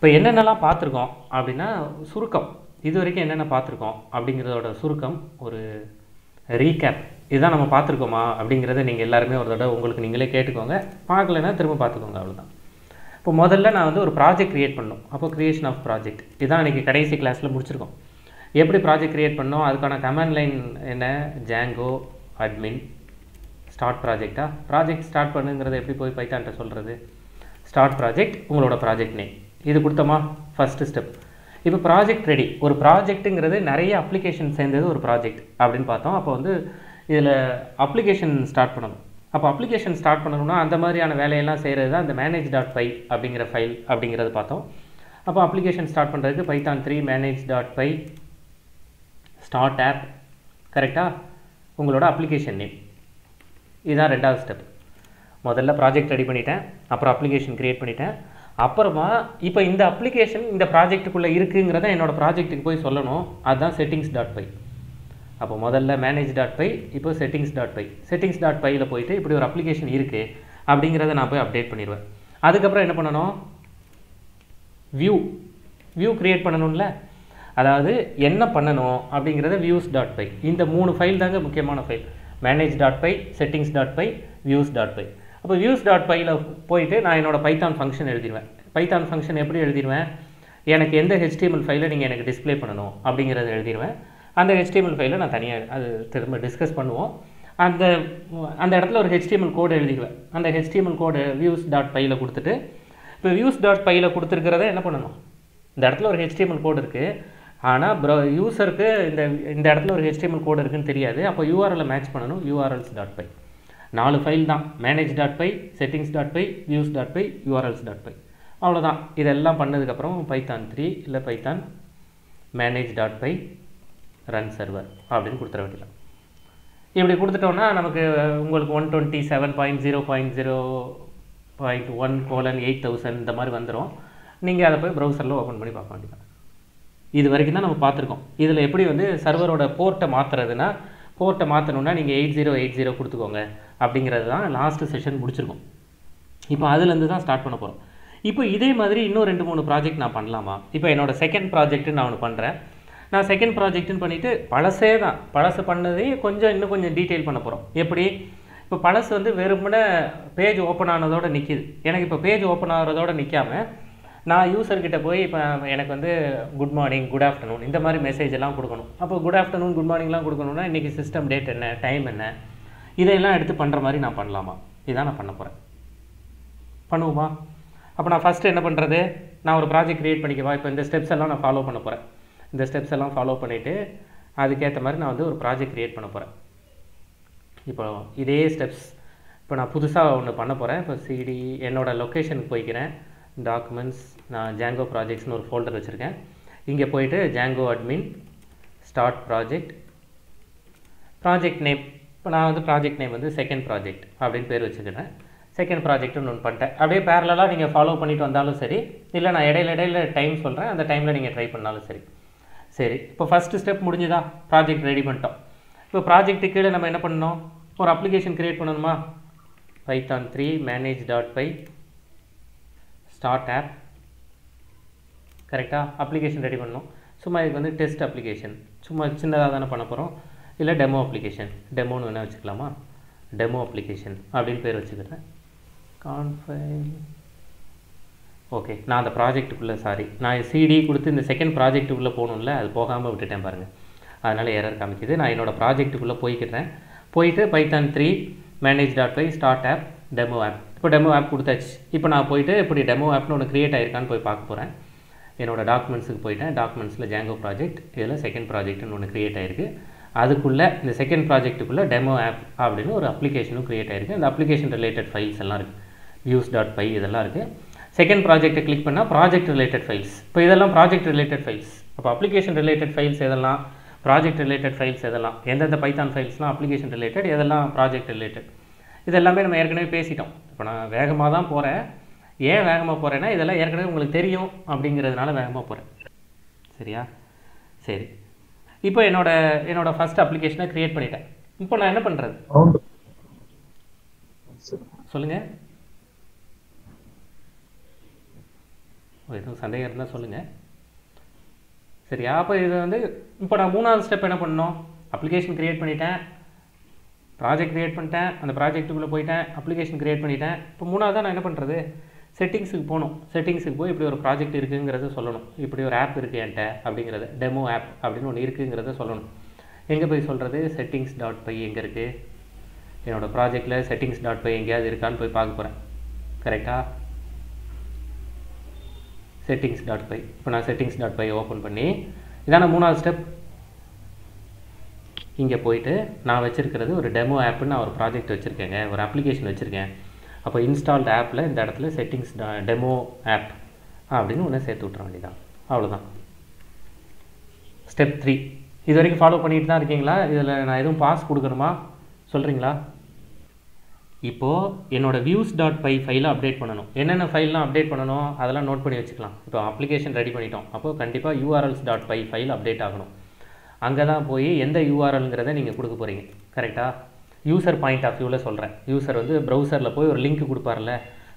இப்போ என்னென்னலாம் பார்த்துருக்கோம் அப்படின்னா சுருக்கம், இது வரைக்கும் என்னென்ன பார்த்துருக்கோம் அப்படிங்கிறதோட சுருக்கம், ஒரு ரீகேப். இதுதான் நம்ம பார்த்துருக்கோமா அப்படிங்கிறத நீங்கள் எல்லாருமே ஒரு தடவை உங்களுக்கு நீங்களே கேட்டுக்கோங்க, பார்க்கலன்னா திரும்ப பார்த்துக்கோங்க, அவ்வளோதான். இப்போ முதல்ல நான் வந்து ஒரு ப்ராஜெக்ட் க்ரியேட் பண்ணணும். அப்போ க்ரியேஷன் ஆஃப் ப்ராஜெக்ட் இதுதான் இன்றைக்கி கடைசி கிளாஸில் முடிச்சிருக்கோம். எப்படி ப்ராஜெக்ட் க்ரியேட் பண்ணோம், அதுக்கான கமாண்ட் லைன் என்ன, ஜாங்கோ அட்மின் ஸ்டார்ட் ப்ராஜெக்டா. ப்ராஜெக்ட் ஸ்டார்ட் பண்ணுங்கிறத எப்படி போய் பைத்தான்ட்ட சொல்கிறது, ஸ்டார்ட் ப்ராஜெக்ட், உங்களோட ப்ராஜெக்ட் நேம் இது கொடுத்தோமா, ஃபஸ்ட்டு ஸ்டெப். இப்போ ப்ராஜெக்ட் ரெடி. ஒரு ப்ராஜெக்ட்டுங்கிறது நிறைய அப்ளிகேஷன் சேர்ந்தது ஒரு ப்ராஜெக்ட் அப்படின்னு பார்த்தோம். அப்போ வந்து இதில் அப்ளிகேஷன் ஸ்டார்ட் பண்ணணும். அப்போ அப்ளிகேஷன் ஸ்டார்ட் பண்ணணும்னா அந்த மாதிரியான வேலையெல்லாம் செய்கிறது தான் இந்த manage.py அப்படிங்கிற ஃபைல் அப்படிங்கிறது பார்த்தோம். அப்போ அப்ளிகேஷன் ஸ்டார்ட் பண்ணுறதுக்கு பைத்தான் 3 manage.py ஸ்டார்ட் ஆப், கரெக்டாக உங்களோட அப்ளிகேஷன் நேம். இதுதான் ரெண்டாவது ஸ்டெப். முதல்ல ப்ராஜெக்ட் ரெடி பண்ணிட்டேன், அப்புறம் அப்ளிகேஷன் க்ரியேட் பண்ணிட்டேன், அப்புறமா இப்போ இந்த அப்ளிகேஷன் இந்த ப்ராஜெக்ட்டுக்குள்ளே இருக்குங்கிறத என்னோடய ப்ராஜெக்ட்டுக்கு போய் சொல்லணும். அதுதான் settings.py. அப்போ முதல்ல manage.py, இப்போ settings.py. settings.pyயில் போயிட்டு இப்படி ஒரு அப்ளிகேஷன் இருக்குது அப்படிங்கிறத நான் போய் அப்டேட் பண்ணிடுவேன். அதுக்கப்புறம் என்ன பண்ணணும், வியூ க்ரியேட் பண்ணணும்ல. அதாவது என்ன பண்ணணும் அப்படிங்கிறத views.py. இந்த 3 ஃபைல் தாங்க முக்கியமான ஃபைல், manage.py, settings.py, views.py. அப்போ views.pyயில் போயிட்டு நான் என்னோடய பைத்தான் ஃபங்க்ஷன் எழுதிடுவேன். பைத்தான் ஃபங்க்ஷன் எப்படி எழுதிடுவேன், எனக்கு எந்த HTML ஃபைலை நீங்கள் எனக்கு டிஸ்பிளே பண்ணணும் அப்படிங்கிறத எழுதிடுவேன். அந்த HTML ஃபைலை நான் தனியாக அது திரும்ப டிஸ்கஸ் பண்ணுவோம். அந்த இடத்துல ஒரு HTML கோடு எழுதிடுவேன். அந்த HTML கோடு views.pyயில் கொடுத்துட்டு, இப்போ views.pyயில் கொடுத்துருக்கிறத என்ன பண்ணணும், இந்த இடத்துல ஒரு HTML கோடு இருக்குது, ஆனால் யூஸருக்கு இந்த இடத்துல ஒரு HTML கோடு இருக்குன்னு தெரியாது. அப்போ URL மேட்ச் பண்ணணும், urls.py. 4 ஃபைல் தான், manage.py, settings.py, views.py, urls.py. அவ்வளோதான். இதெல்லாம் பண்ணதுக்கப்புறம் பைத்தான் 3 இல்லை பைத்தான் manage.py ரன் சர்வர் அப்படின்னு கொடுத்துட வேண்டியதான். இப்படி கொடுத்துட்டோன்னா நமக்கு உங்களுக்கு 127.0.0.1:8000 இந்த மாதிரி வந்துடும். நீங்கள் அதை போய் ப்ரௌசரில் ஓப்பன் பண்ணி பார்க்க வேண்டியதான். இது வரைக்கும் தான் நம்ம பார்த்துருக்கோம். இதில் எப்படி வந்து சர்வரோட போர்ட்டை மாற்றுறதுன்னா, போர்ட்டை மாற்றணுன்னா நீங்கள் 8080 கொடுத்துக்கோங்க அப்படிங்கிறது தான் லாஸ்ட்டு செஷன் முடிச்சிருக்கோம். இப்போ அதுலேருந்து தான் ஸ்டார்ட் பண்ண போகிறோம். இப்போ இதே மாதிரி இன்னும் 2-3 ப்ராஜெக்ட் நான் பண்ணலாமா. இப்போ என்னோடய செகண்ட் ப்ராஜெக்ட்டு நான் ஒன்று பண்ணுறேன். நான் செகண்ட் ப்ராஜெக்ட்டுன்னு பண்ணிவிட்டு பழசே தான், பழசு பண்ணதே இன்னும் கொஞ்சம் டீட்டெயில் பண்ண போகிறோம். எப்படி, இப்போ பழசு வந்து வெறுமனே பேஜ் ஓப்பன் ஆனதோடு நிற்கிது. எனக்கு இப்போ பேஜ் ஓப்பன் ஆகிறதோடு நிற்காமல் நான் யூசர்கிட்ட போய் இப்போ எனக்கு வந்து குட் மார்னிங், குட் ஆஃப்டர்நூன் இந்த மாதிரி மெசேஜ் எல்லாம் கொடுக்கணும். அப்போ குட் ஆஃப்டர்நூன், குட் மார்னிங்லாம் கொடுக்கணுன்னா இன்றைக்கி சிஸ்டம் டேட் என்ன, டைம் என்ன, இதையெல்லாம் எடுத்து பண்ணுற மாதிரி நான் பண்ணலாமா. இதான் நான் பண்ண போகிறேன். பண்ணுவோமா. அப்போ நான் ஃபஸ்ட்டு என்ன பண்ணுறது, நான் ஒரு ப்ராஜெக்ட் க்ரியேட் பண்ணிக்கவா. இப்போ இந்த ஸ்டெப்ஸ் எல்லாம் நான் ஃபாலோ பண்ண போகிறேன். இந்த ஸ்டெப்ஸ் எல்லாம் ஃபாலோ பண்ணிவிட்டு அதுக்கேற்ற மாதிரி நான் வந்து ஒரு ப்ராஜெக்ட் க்ரியேட் பண்ண போகிறேன். இப்போ இதே ஸ்டெப்ஸ் இப்போ நான் புதுசாக ஒன்று பண்ண போகிறேன். இப்போ சிடி என்னோடய லொக்கேஷனுக்கு போய்க்கிறேன், டாக்குமெண்ட்ஸ், நான் ஜாங்கோ ப்ராஜெக்ட்ஸ்னு ஒரு ஃபோல்டர் வச்சுருக்கேன். இங்கே போயிட்டு Django admin start project name. இப்போ நான் வந்து ப்ராஜெக்ட் நேம் வந்து செகண்ட் ப்ராஜெக்ட் அப்படின்னு பேர் வச்சுக்கிறேன். செகண்ட் ப்ராஜெக்ட்டுன்னு ஒன்று பண்ணிட்டேன். அப்படியே பேரலாக நீங்கள் ஃபாலோ பண்ணிட்டு வந்தாலும் சரி, இல்லை நான் இடையில டைம் சொல்கிறேன், அந்த டைமில் நீங்கள் ட்ரை பண்ணாலும் சரி. சரி, இப்போ ஃபஸ்ட்டு ஸ்டெப் முடிஞ்சுதா, ப்ராஜெக்ட் ரெடி பண்ணிட்டோம். இப்போ ப்ராஜெக்ட்டு கீழே நம்ம என்ன பண்ணணும், ஒரு அப்ளிகேஷன் க்ரியேட் பண்ணணுமா. பைத்தான் 3 manage.py ஸ்டார்ட் ஆப், கரெக்டாக அப்ளிகேஷன் ரெடி பண்ணணும். சும்மா இதுக்கு வந்து டெஸ்ட் அப்ளிகேஷன், சும்மா சின்னதாக தானே பண்ண போகிறோம். இல்லை டெமோ அப்ளிகேஷன், டெமோன்னு வேணால் வச்சுக்கலாமா, டெமோ அப்ளிகேஷன் அப்படின்னு பேர் வச்சுக்கிறேன். கான்ஃபைல் ஓகே. நான் அந்த ப்ராஜெக்ட்டுக்குள்ளே நான் சிடி கொடுத்து இந்த செகண்ட் ப்ராஜெக்ட்டுக்குள்ளே போகணும்ல, அது போகாமல் விட்டுட்டேன் பாருங்கள், அதனால் எரர் காமிக்குது. நான் என்னோடய ப்ராஜெக்ட்டுக்குள்ளே போய்க்கிறேன். போயிட்டு Python 3 manage.py start app demo app. இப்போ டெமோ ஆப் கொடுத்தாச்சு. இப்போ நான் போயிட்டு இப்படி டெமோ ஆப்னு ஒன்று க்ரியேட் ஆகிருக்கான்னு போய் பார்க்க போகிறேன். என்னோடய டாக்குமெண்ட்ஸுக்கு போயிட்டேன். டாக்குமெண்ட்ஸில் ஜாங்கோ ப்ராஜெக்ட், இதில் செகண்ட் ப்ராஜெக்ட்னு ஒன்று க்ரியேட் ஆகிருக்கு. அதுக்குள்ளே இந்த செகண்ட் ப்ராஜெக்ட்டுக்குள்ளே டெமோ ஆப் அப்படின்னு ஒரு அப்ளிகேஷனும் க்ரியேட் ஆகிருக்கு. அந்த அப்ளிகேஷன் ரிலேட்டட் ஃபைல்ஸ் எல்லாம் இருக்குது, views.py இதெல்லாம் இருக்குது. செகண்ட் ப்ராஜெக்ட்டை கிளிக் பண்ணால் ப்ராஜெக்ட் ரிலேட்டட் ஃபைல்ஸ். இப்போ இதெல்லாம் ப்ராஜெக்ட் ரிலேட்டட் ஃபைல்ஸ். அப்போ அப்ளிகேஷன் ரிலேட்டட் ஃபைல்ஸ் எதெல்லாம், ப்ராஜெக்ட் ரிலேட்டட் ஃபைல்ஸ் எதெல்லாம், எந்தெந்த பைத்தான் ஃபைல்ஸ்லாம் அப்ளிகேஷன் ரிலேட்டட், எதெல்லாம் ப்ராஜெக்ட் ரிலேட்டட், இதெல்லாமே நம்ம ஏற்கனவே பேசிட்டோம். இப்போ நான் வேகமாக தான் போகிறேன். ஏன் வேகமாக போகிறேன்னா இதெல்லாம் ஏற்கனவே உங்களுக்கு தெரியும் அப்படிங்கிறதுனால வேகமாக போகிறேன். சரியா, சரி. இப்போ என்னோட ஃபஸ்ட் அப்ளிகேஷனை க்ரியேட் பண்ணிட்டேன். இப்போ நான் என்ன பண்ணுறது சொல்லுங்கள். எதுவும் சந்தேகம் இருந்தால் சொல்லுங்கள். சரியா? அப்போ இது வந்து இப்போ நான் 3வது ஸ்டெப் என்ன பண்ணணும், அப்ளிகேஷன் க்ரியேட் பண்ணிட்டேன், ப்ராஜெக்ட் க்ரியேட் பண்ணிட்டேன், அந்த ப்ராஜெக்ட்டுக்குள்ளே போயிட்டேன், அப்ளிகேஷன் க்ரியேட் பண்ணிட்டேன். இப்போ 3வது நான் என்ன பண்ணுறது, செட்டிங்ஸுக்கு போகணும். செட்டிங்ஸுக்கு போய் இப்படி ஒரு ப்ராஜெக்ட் இருக்குங்கிறத சொல்லணும், இப்படி ஒரு ஆப் இருக்குது என்கிட்ட அப்படிங்கிறத, டெமோ ஆப் அப்படின்னு ஒன்று இருக்குங்கிறத சொல்லணும். எங்கே போய் சொல்கிறது, settings.py எங்கே இருக்குது, என்னோடய ப்ராஜெக்டில் settings.py எங்கேயாவது இருக்கான்னு போய் பார்க்க போகிறேன். கரெக்டாக? settings.py. இப்போ நான் settings.py ஓப்பன் பண்ணி, இதான 3வது ஸ்டெப். இங்கே போயிட்டு நான் வச்சுருக்கிறது ஒரு டெமோ ஆப்புன்னு நான் ஒரு ப்ராஜெக்ட் வச்சுருக்கேங்க, ஒரு அப்ளிகேஷன் வச்சுருக்கேன். அப்போ இன்ஸ்டால்டு ஆப்பில் இந்த இடத்துல செட்டிங்ஸ் டெமோ ஆப் அப்படின்னு ஒன்று சேர்த்து விட்ற வேண்டியதான். அவ்வளோதான். ஸ்டெப் 3 இது வரைக்கும் ஃபாலோ பண்ணிட்டு தான் இருக்கீங்களா? இதில் நான் எதுவும் பாஸ் கொடுக்கணுமா சொல்கிறீங்களா? இப்போது என்னோடய views.py ஃபைலை அப்டேட் பண்ணணும். என்னென்ன ஃபைல்லாம் அப்டேட் பண்ணணும் அதெல்லாம் நோட் பண்ணி வச்சுக்கலாம். இப்போ அப்ளிகேஷன் ரெடி பண்ணிட்டோம், அப்போது கண்டிப்பாக urls.py ஃபைல் அப்டேட் ஆகணும். அங்கே தான் போய் எந்த யூஆர்எல்ங்கிறத நீங்கள் கொடுக்க போகிறீங்க. கரெக்டாக? யூசர் பாயிண்ட் ஆஃப் வியூவில் சொல்கிறேன். யூசர் வந்து ப்ரௌசரில் போய் ஒரு லிங்க் கொடுப்பார்ல,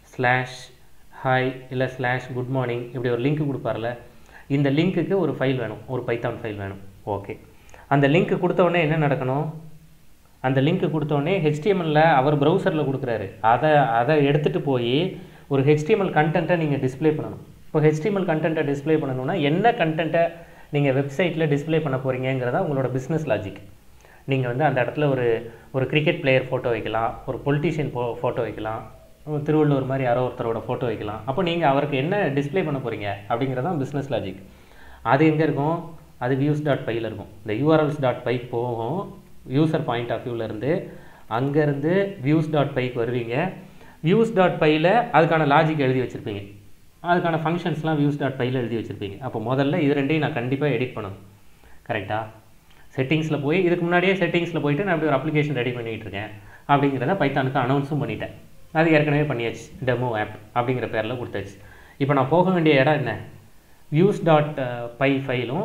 /hi இல்லை /good morning இப்படி ஒரு லிங்க் கொடுப்பார்ல, இந்த லிங்க்குக்கு ஒரு ஃபைல் வேணும், ஒரு பைத்தான் ஃபைல் வேணும். ஓகே, அந்த லிங்க் கொடுத்தோடனே என்ன நடக்கணும், அந்த லிங்க் கொடுத்தோடனே HTML அவர் ப்ரௌசரில் கொடுக்குறாரு, அதை எடுத்துகிட்டு போய் ஒரு HTML கண்டென்ட்டை நீங்கள் டிஸ்பிளே பண்ணணும். இப்போ HTML கண்டென்ட்டை டிஸ்பிளே பண்ணணும்னா என்ன கண்டென்ட்டை நீங்கள் வெப்சைட்டில் டிஸ்பிளே பண்ண போகிறீங்கிறதா உங்களோட பிஸ்னஸ் லாஜிக். நீங்கள் வந்து அந்த இடத்துல ஒரு கிரிக்கெட் பிளேயர் ஃபோட்டோ வைக்கலாம், ஒரு பொலிட்டீஷியன் ஃபோட்டோ வைக்கலாம், திருவள்ளூர் மாதிரி யாரோ ஒருத்தரோட ஃபோட்டோ வைக்கலாம். அப்போ நீங்கள் அவருக்கு என்ன டிஸ்பிளே பண்ண போகிறீங்க அப்படிங்கிறதான் பிஸ்னஸ் லாஜிக். அது எங்கே இருக்கும், அது views.pyல இருக்கும். இந்த urls.py போகும், யூசர் பாயிண்ட் ஆஃப் வியூவிலேருந்து. அங்கேருந்து views.pyக்கு வருவீங்க. views.pyல அதுக்கான லாஜிக் எழுதி வச்சுருப்பீங்க, அதுக்கான ஃபங்க்ஷன்ஸ்லாம் views.pyல எழுதி வச்சுருப்பீங்க. அப்போ முதல்ல இது ரெண்டையும் நான் கண்டிப்பாக எடிட் பண்ணணும். கரெக்டாக? செட்டிங்ஸில் போய் இதுக்கு முன்னாடியே செட்டிங்ஸில் போயிட்டு நான் இப்படி ஒரு அப்ளிகேஷன் ரெடி பண்ணிகிட்டு இருக்கேன் அப்படிங்கிறத பைத்தானுக்கு அனௌன்ஸும் பண்ணிட்டேன். அது ஏற்கனவே பண்ணியாச்சு, டெமோ ஆப் அப்படிங்கிற பேரில் கொடுத்தாச்சு. இப்போ நான் போக வேண்டிய இடம் என்ன, views.py ஃபைலும்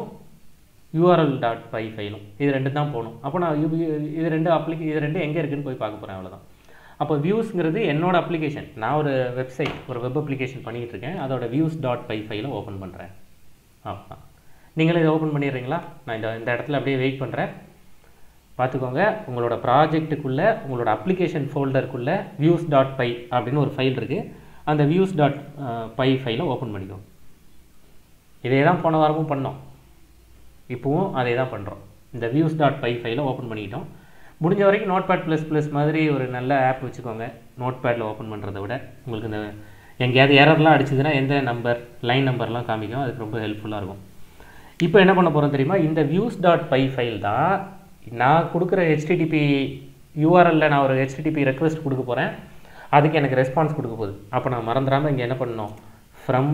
url.py ஃபைலும், இது ரெண்டு தான் போகணும். அப்போ நான் இது ரெண்டு எங்கே இருக்குதுன்னு போய் பார்க்க போகிறேன், அவ்வளோதான். அப்போ வியூஸ்ங்கிறது என்னோட அப்ளிகேஷன், நான் ஒரு வெப்சைட் ஒரு வெப் அப்ளிகேஷன் பண்ணிகிட்டு இருக்கேன், அதோட views.py ஃபைலை ஓப்பன் பண்ணுறேன். ஆமாம், நீங்களே இதை ஓப்பன் பண்ணிடுறீங்களா? நான் இந்த இடத்துல அப்படியே வெயிட் பண்ணுறேன். பார்த்துக்கோங்க, உங்களோட ப்ராஜெக்ட்டுக்குள்ளே உங்களோட அப்ளிகேஷன் ஃபோல்டருக்குள்ளே views.py அப்படின்னு ஒரு ஃபைல் இருக்குது. அந்த views.py ஃபைலை ஓப்பன் பண்ணிக்கோங்க. இதே தான் போன வாரமும் பண்ணோம், இப்போவும் அதே தான் பண்ணுறோம். இந்த views.py ஃபைலை ஓப்பன் பண்ணிக்கிட்டோம். முடிஞ்ச வரைக்கும் Notepad++ மாதிரி ஒரு நல்ல ஆப் வச்சுக்கோங்க. நோட்பேடில் ஓப்பன் பண்ணுறதை விட உங்களுக்கு இந்த எங்கேயாவது எரர்லாம் அடிச்சதுன்னா எந்த நம்பர் லைன் நம்பர்லாம் காமிக்கும், அதுக்கு ரொம்ப ஹெல்ப்ஃபுல்லாக இருக்கும். இப்போ என்ன பண்ண போகிறோம் தெரியுமா, இந்த views.py ஃபைல் தான் நான் கொடுக்குற HTTP URLல நான் ஒரு HTTP ரெக்வெஸ்ட் கொடுக்க போகிறேன், அதுக்கு எனக்கு ரெஸ்பான்ஸ் கொடுக்க போகுது. அப்போ நான் மறந்துடாமல் இங்கே என்ன பண்ணணும், from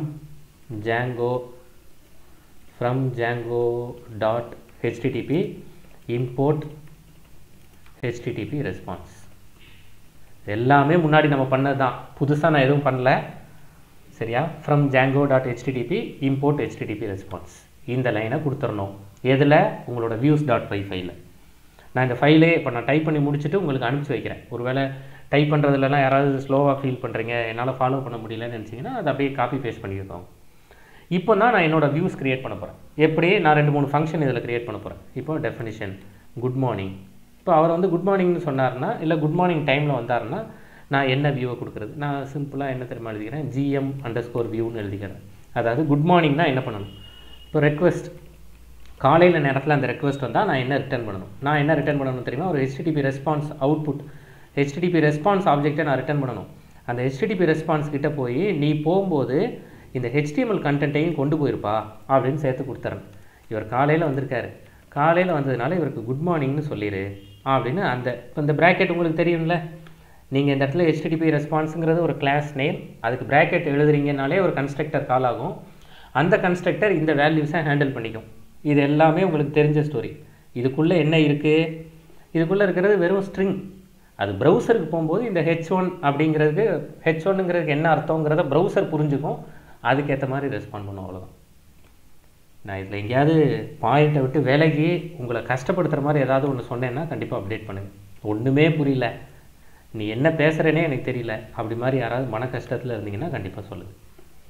django.http import HTTP response. எல்லாமே முன்னாடி நம்ம பண்ணது தான், புதுசாக நான் எதுவும் பண்ணல. சரியா? from django.http import HTTP response இந்த லைனை கொடுத்துடணும். எதில், உங்களோட views.py ஃபைலில். நான் இந்த ஃபைலே இப்போ நான் டைப் பண்ணி முடிச்சுட்டு உங்களுக்கு அனுப்பிச்சி வைக்கிறேன். ஒருவேளை டைப் பண்ணுறதுலலாம் யாராவது ஸ்லோவாக ஃபீல் பண்ணுறீங்க, என்னால் ஃபாலோ பண்ண முடியலன்னு நினச்சிங்கன்னா அதை அப்படியே காப்பி பேஸ்ட் பண்ணியிருக்கோம். இப்போ தான் நான் என்னோடய வியூஸ் க்ரியேட் பண்ண போகிறேன். எப்படி, நான் 2-3 ஃபங்க்ஷன் இதில் க்ரியேட் பண்ண போகிறேன். இப்போ டெஃபினிஷன் குட் மார்னிங். இப்போ அவர் வந்து குட் மார்னிங்னு சொன்னார்னா, இல்லை குட் மார்னிங் டைமில் வந்தாருன்னா நான் என்ன வியூவை கொடுக்குறது, நான் சிம்பிளாக என்ன தெரியுமா எழுதிக்கிறேன், GM_viewன்னு எழுதிக்கிறேன். அதாவது குட் மார்னிங்னா என்ன பண்ணணும், இப்போ ரெக்வெஸ்ட் காலையில் நேரத்தில் அந்த ரெக்வெஸ்ட் வந்தால் நான் என்ன ரிட்டர்ன் பண்ணணும், நான் என்ன ரிட்டர்ன் பண்ணணும் தெரியுமா, ஒரு HTTP response output, HTTP response ஆப்ஜெக்டை நான் ரிட்டர்ன் பண்ணணும். அந்த HTTP ரெஸ்பான்ஸ் கிட்டே போய் நீ போகும்போது இந்த HTML கண்டென்ட்டையும் கொண்டு போயிருப்பா அப்படின்னு சேர்த்து கொடுத்துறேன். இவர் காலையில் வந்திருக்காரு, காலையில் வந்ததுனால இவருக்கு குட் மார்னிங்னு சொல்லிடு அப்படின்னு இந்த ப்ராக்கெட் உங்களுக்கு தெரியும்ல, நீங்கள் இந்த இடத்துல HTTP ரெஸ்பான்ஸுங்கிறது ஒரு கிளாஸ் நேம், அதுக்கு ப்ராக்கெட் எழுதுறீங்கனாலே ஒரு கன்ஸ்ட்ரக்டர் கால் ஆகும். அந்த கன்ஸ்ட்ரக்டர் இந்த வேல்யூஸை ஹேண்டில் பண்ணிக்கும். இது எல்லாமே உங்களுக்கு தெரிஞ்ச ஸ்டோரி. இதுக்குள்ளே என்ன இருக்குது, இதுக்குள்ளே இருக்கிறது வெறும் ஸ்ட்ரிங். அது ப்ரௌசருக்கு போகும்போது இந்த H1 அப்படிங்கிறதுக்கு, H1ங்கிறதுக்கு என்ன அர்த்தங்கிறத ப்ரௌசர் புரிஞ்சுக்கும், அதுக்கேற்ற மாதிரி ரெஸ்பாண்ட் பண்ணும். அவ்வளோதான். நான் இதில் எங்கேயாவது பாயிண்ட்டை விட்டு விலகி உங்களை கஷ்டப்படுத்துகிற மாதிரி ஏதாவது ஒன்று சொன்னேன்னா கண்டிப்பாக அப்டேட் பண்ணுங்கள். ஒன்றுமே புரியல, நீ என்ன பேசுகிறேனே எனக்கு தெரியல, அப்படி மாதிரி யாராவது மன கஷ்டத்தில் இருந்தீங்கன்னா கண்டிப்பாக சொல்லுங்கள்.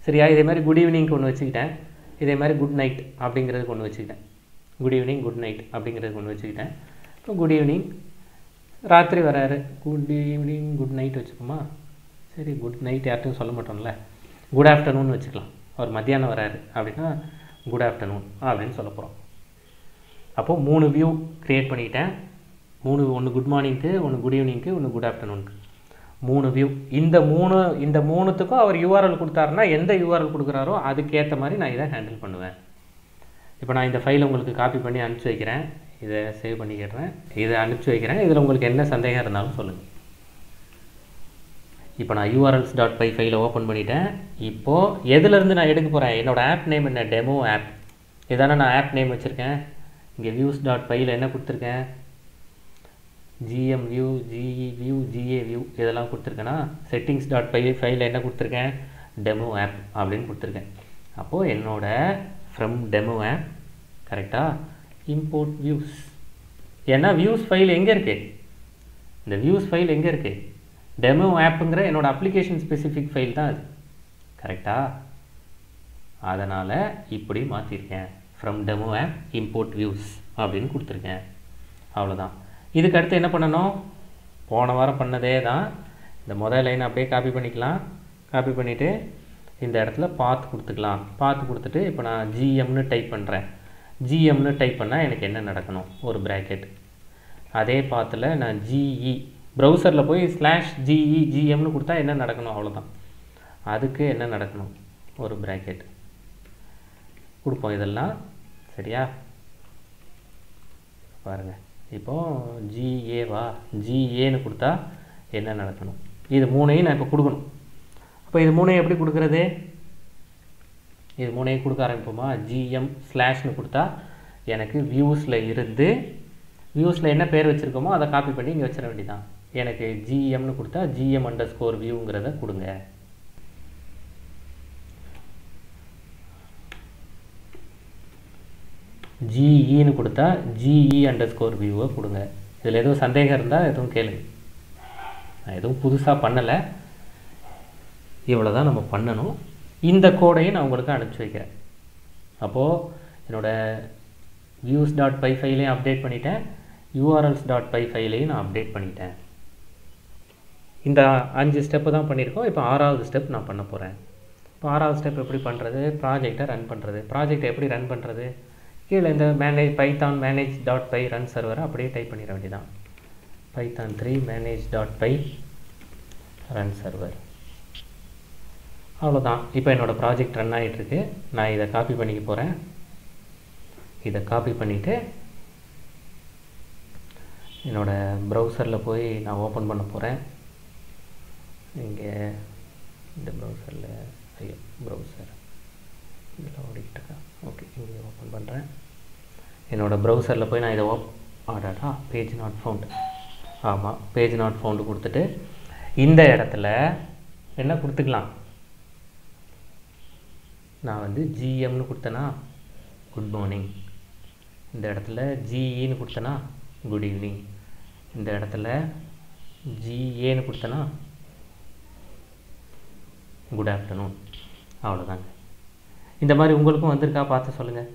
சரியா? இதே மாதிரி குட் ஈவினிங்க்கு ஒன்று வச்சுக்கிட்டேன். இதே மாதிரி குட் நைட் அப்படிங்கிறதுக்கு ஒன்று வச்சுக்கிட்டேன். குட் ஈவினிங் குட் நைட் அப்படிங்கிறதுக்கு ஒன்று வச்சுக்கிட்டேன். இப்போ குட் ஈவினிங் ராத்திரி வராரு, குட் ஈவினிங் குட் நைட் வச்சுக்கோமா? சரி, குட் நைட் யார்ட்டும் சொல்ல மாட்டோம்ல, குட் ஆஃப்டர்நூன் வச்சுக்கலாம். அவர் மத்தியானம் வராரு அப்படின்னா குட் ஆஃப்டர்நூன் அப்படின்னு சொல்ல போகிறோம். அப்போது 3 வியூ க்ரியேட் பண்ணிக்கிட்டேன். 3, ஒன்று குட் மார்னிங்க்கு, ஒன்று குட் ஈவினிங்க்கு, ஒன்று குட் ஆஃப்டர்நூனுக்கு. 3 வியூ. இந்த 3த்துக்கும் அவர் யூஆர்எல் கொடுத்தாருன்னா எந்த யூஆர்எல் கொடுக்குறாரோ அதுக்கேற்ற மாதிரி நான் இதை ஹேண்டில் பண்ணுவேன். இப்போ நான் இந்த ஃபைலை உங்களுக்கு காப்பி பண்ணி அனுப்பிச்சி வைக்கிறேன். இதை சேவ் பண்ணிக்கிறேன். இதை அனுப்பிச்சி வைக்கிறேன். இதில் உங்களுக்கு என்ன சந்தேகம் இருந்தாலும் சொல்லுங்கள். இப்போ நான் urls.py ஃபைலை ஓப்பன் பண்ணிட்டேன். இப்போது எதுலேருந்து நான் எடுக்க போகிறேன்? என்னோடய ஆப் நேம் என்ன? Demo app. இதானே நான் ஆப் நேம் வச்சுருக்கேன். இங்கே views.pyயில் என்ன கொடுத்துருக்கேன்? gm view, ge view, ga view இதெல்லாம் கொடுத்துருக்கேன்னா, settings.py ஃபைலில் என்ன கொடுத்துருக்கேன்? டெமோ ஆப் அப்படின்னு கொடுத்துருக்கேன். அப்போது என்னோட ஃப்ரம் டெமோ ஆப் கரெக்டாக இம்போர்ட் வியூஸ். ஏன்னா வியூஸ் ஃபைல் எங்கே இருக்குது? இந்த வியூஸ் ஃபைல் எங்கே இருக்குது? டெமோ ஆப்புங்கிற என்னோடய அப்ளிகேஷன் ஸ்பெசிஃபிக் ஃபைல் தான் அது. கரெக்டாக? அதனால் இப்படி மாற்றிருக்கேன். From demo app import views அப்படின்னு கொடுத்துருக்கேன். அவ்வளோதான். இதுக்கு அடுத்து என்ன பண்ணணும்? போன வாரம் பண்ணதே தான். இந்த முதல் லைன் அப்படியே காப்பி பண்ணிக்கலாம். காப்பி பண்ணிவிட்டு இந்த இடத்துல பாத் கொடுத்துக்கலாம். பாத் கொடுத்துட்டு இப்போ நான் ஜிஎம்னு டைப் பண்ணுறேன். ஜிஎம்னு டைப் பண்ணால் எனக்கு என்ன நடக்கணும்? ஒரு ப்ராக்கெட். அதே பாத்தில் நான் ஜிஇ ப்ரௌசரில் போய் /GE GMனு கொடுத்தா என்ன நடக்கணும்? அவ்வளோதான். அதுக்கு என்ன நடக்கணும்? ஒரு ப்ராக்கெட் கொடுப்போம். இதெல்லாம் சரியா? பாருங்கள். இப்போது GAவா? GAன்னு கொடுத்தா என்ன நடக்கணும்? இது 3ஐயும் நான் இப்போ கொடுக்கணும். அப்போ இது 3ஐயும் எப்படி கொடுக்குறது? இது 3ஐயும் கொடுக்க ஆரம்பிப்போமா? GM/ன்னு கொடுத்தா எனக்கு வியூஸில் இருந்து வியூஸில் என்ன பேர் வச்சுருக்கோமோ அதை காப்பி பண்ணி இங்கே வச்சிட வேண்டியதான். எனக்கு GMனு கொடுத்தா GM_viewங்கிறத கொடுங்க. GEன்னு கொடுத்தா GE_viewவை கொடுங்க. இதில் எதுவும் சந்தேகம் இருந்தால் எதுவும் கேளுங்க. நான் எதுவும் புதுசாக பண்ணலை. இவ்வளோ தான் நம்ம பண்ணணும். இந்த கோடையும் நான் உங்களுக்கு அனுப்பிச்சி வைக்கிறேன். அப்போது என்னோடய views.py ஃபைலையும் அப்டேட் பண்ணிட்டேன். urls.py ஃபைலையும் நான் அப்டேட் பண்ணிட்டேன். இந்த 5 ஸ்டெப்பு தான் பண்ணியிருக்கோம். இப்போ 6வது ஸ்டெப் நான் பண்ண போகிறேன். இப்போ 6வது ஸ்டெப் எப்படி பண்ணுறது? ப்ராஜெக்டை ரன் பண்ணுறது. ப்ராஜெக்டை எப்படி ரன் பண்ணுறது? கீழே இந்த python manage.py ரன் சர்வரை அப்படியே டைப் பண்ணிட வேண்டியதான். python 3 manage.py run server. அவ்வளோதான். இப்போ என்னோடய ப்ராஜெக்ட் ரன் ஆகிட்டுருக்கு. நான் இதை காப்பி பண்ணிக்க போகிறேன். இதை காப்பி பண்ணிவிட்டு என்னோடய ப்ரௌசரில் போய் நான் ஓப்பன் பண்ண போகிறேன். இங்கே இந்த ப்ரௌசரில் ப்ரௌசர் இதில் ஓடிக்கிட்டு இருக்கேன். ஓகே, இங்கே ஓப்பன் பண்ணுறேன். என்னோடய ப்ரௌசரில் போய் நான் இதை ஆடாடா பேஜ் நாட் ஃபவுண்ட். ஆமாம், பேஜ் நாட் ஃபவுண்டு கொடுத்துட்டு இந்த இடத்துல என்ன கொடுத்துக்கலாம்? நான் வந்து GMனு கொடுத்தேன்னா குட் மார்னிங். இந்த இடத்துல GEன்னு கொடுத்தேன்னா குட் ஈவினிங். இந்த இடத்துல GAன்னு கொடுத்தேன்னா குட் ஆஃப்டர்நூன். அவ்வளோதாங்க. இந்த மாதிரி உங்களுக்கும் வந்திருக்கா? பார்த்து சொல்லுங்கள்.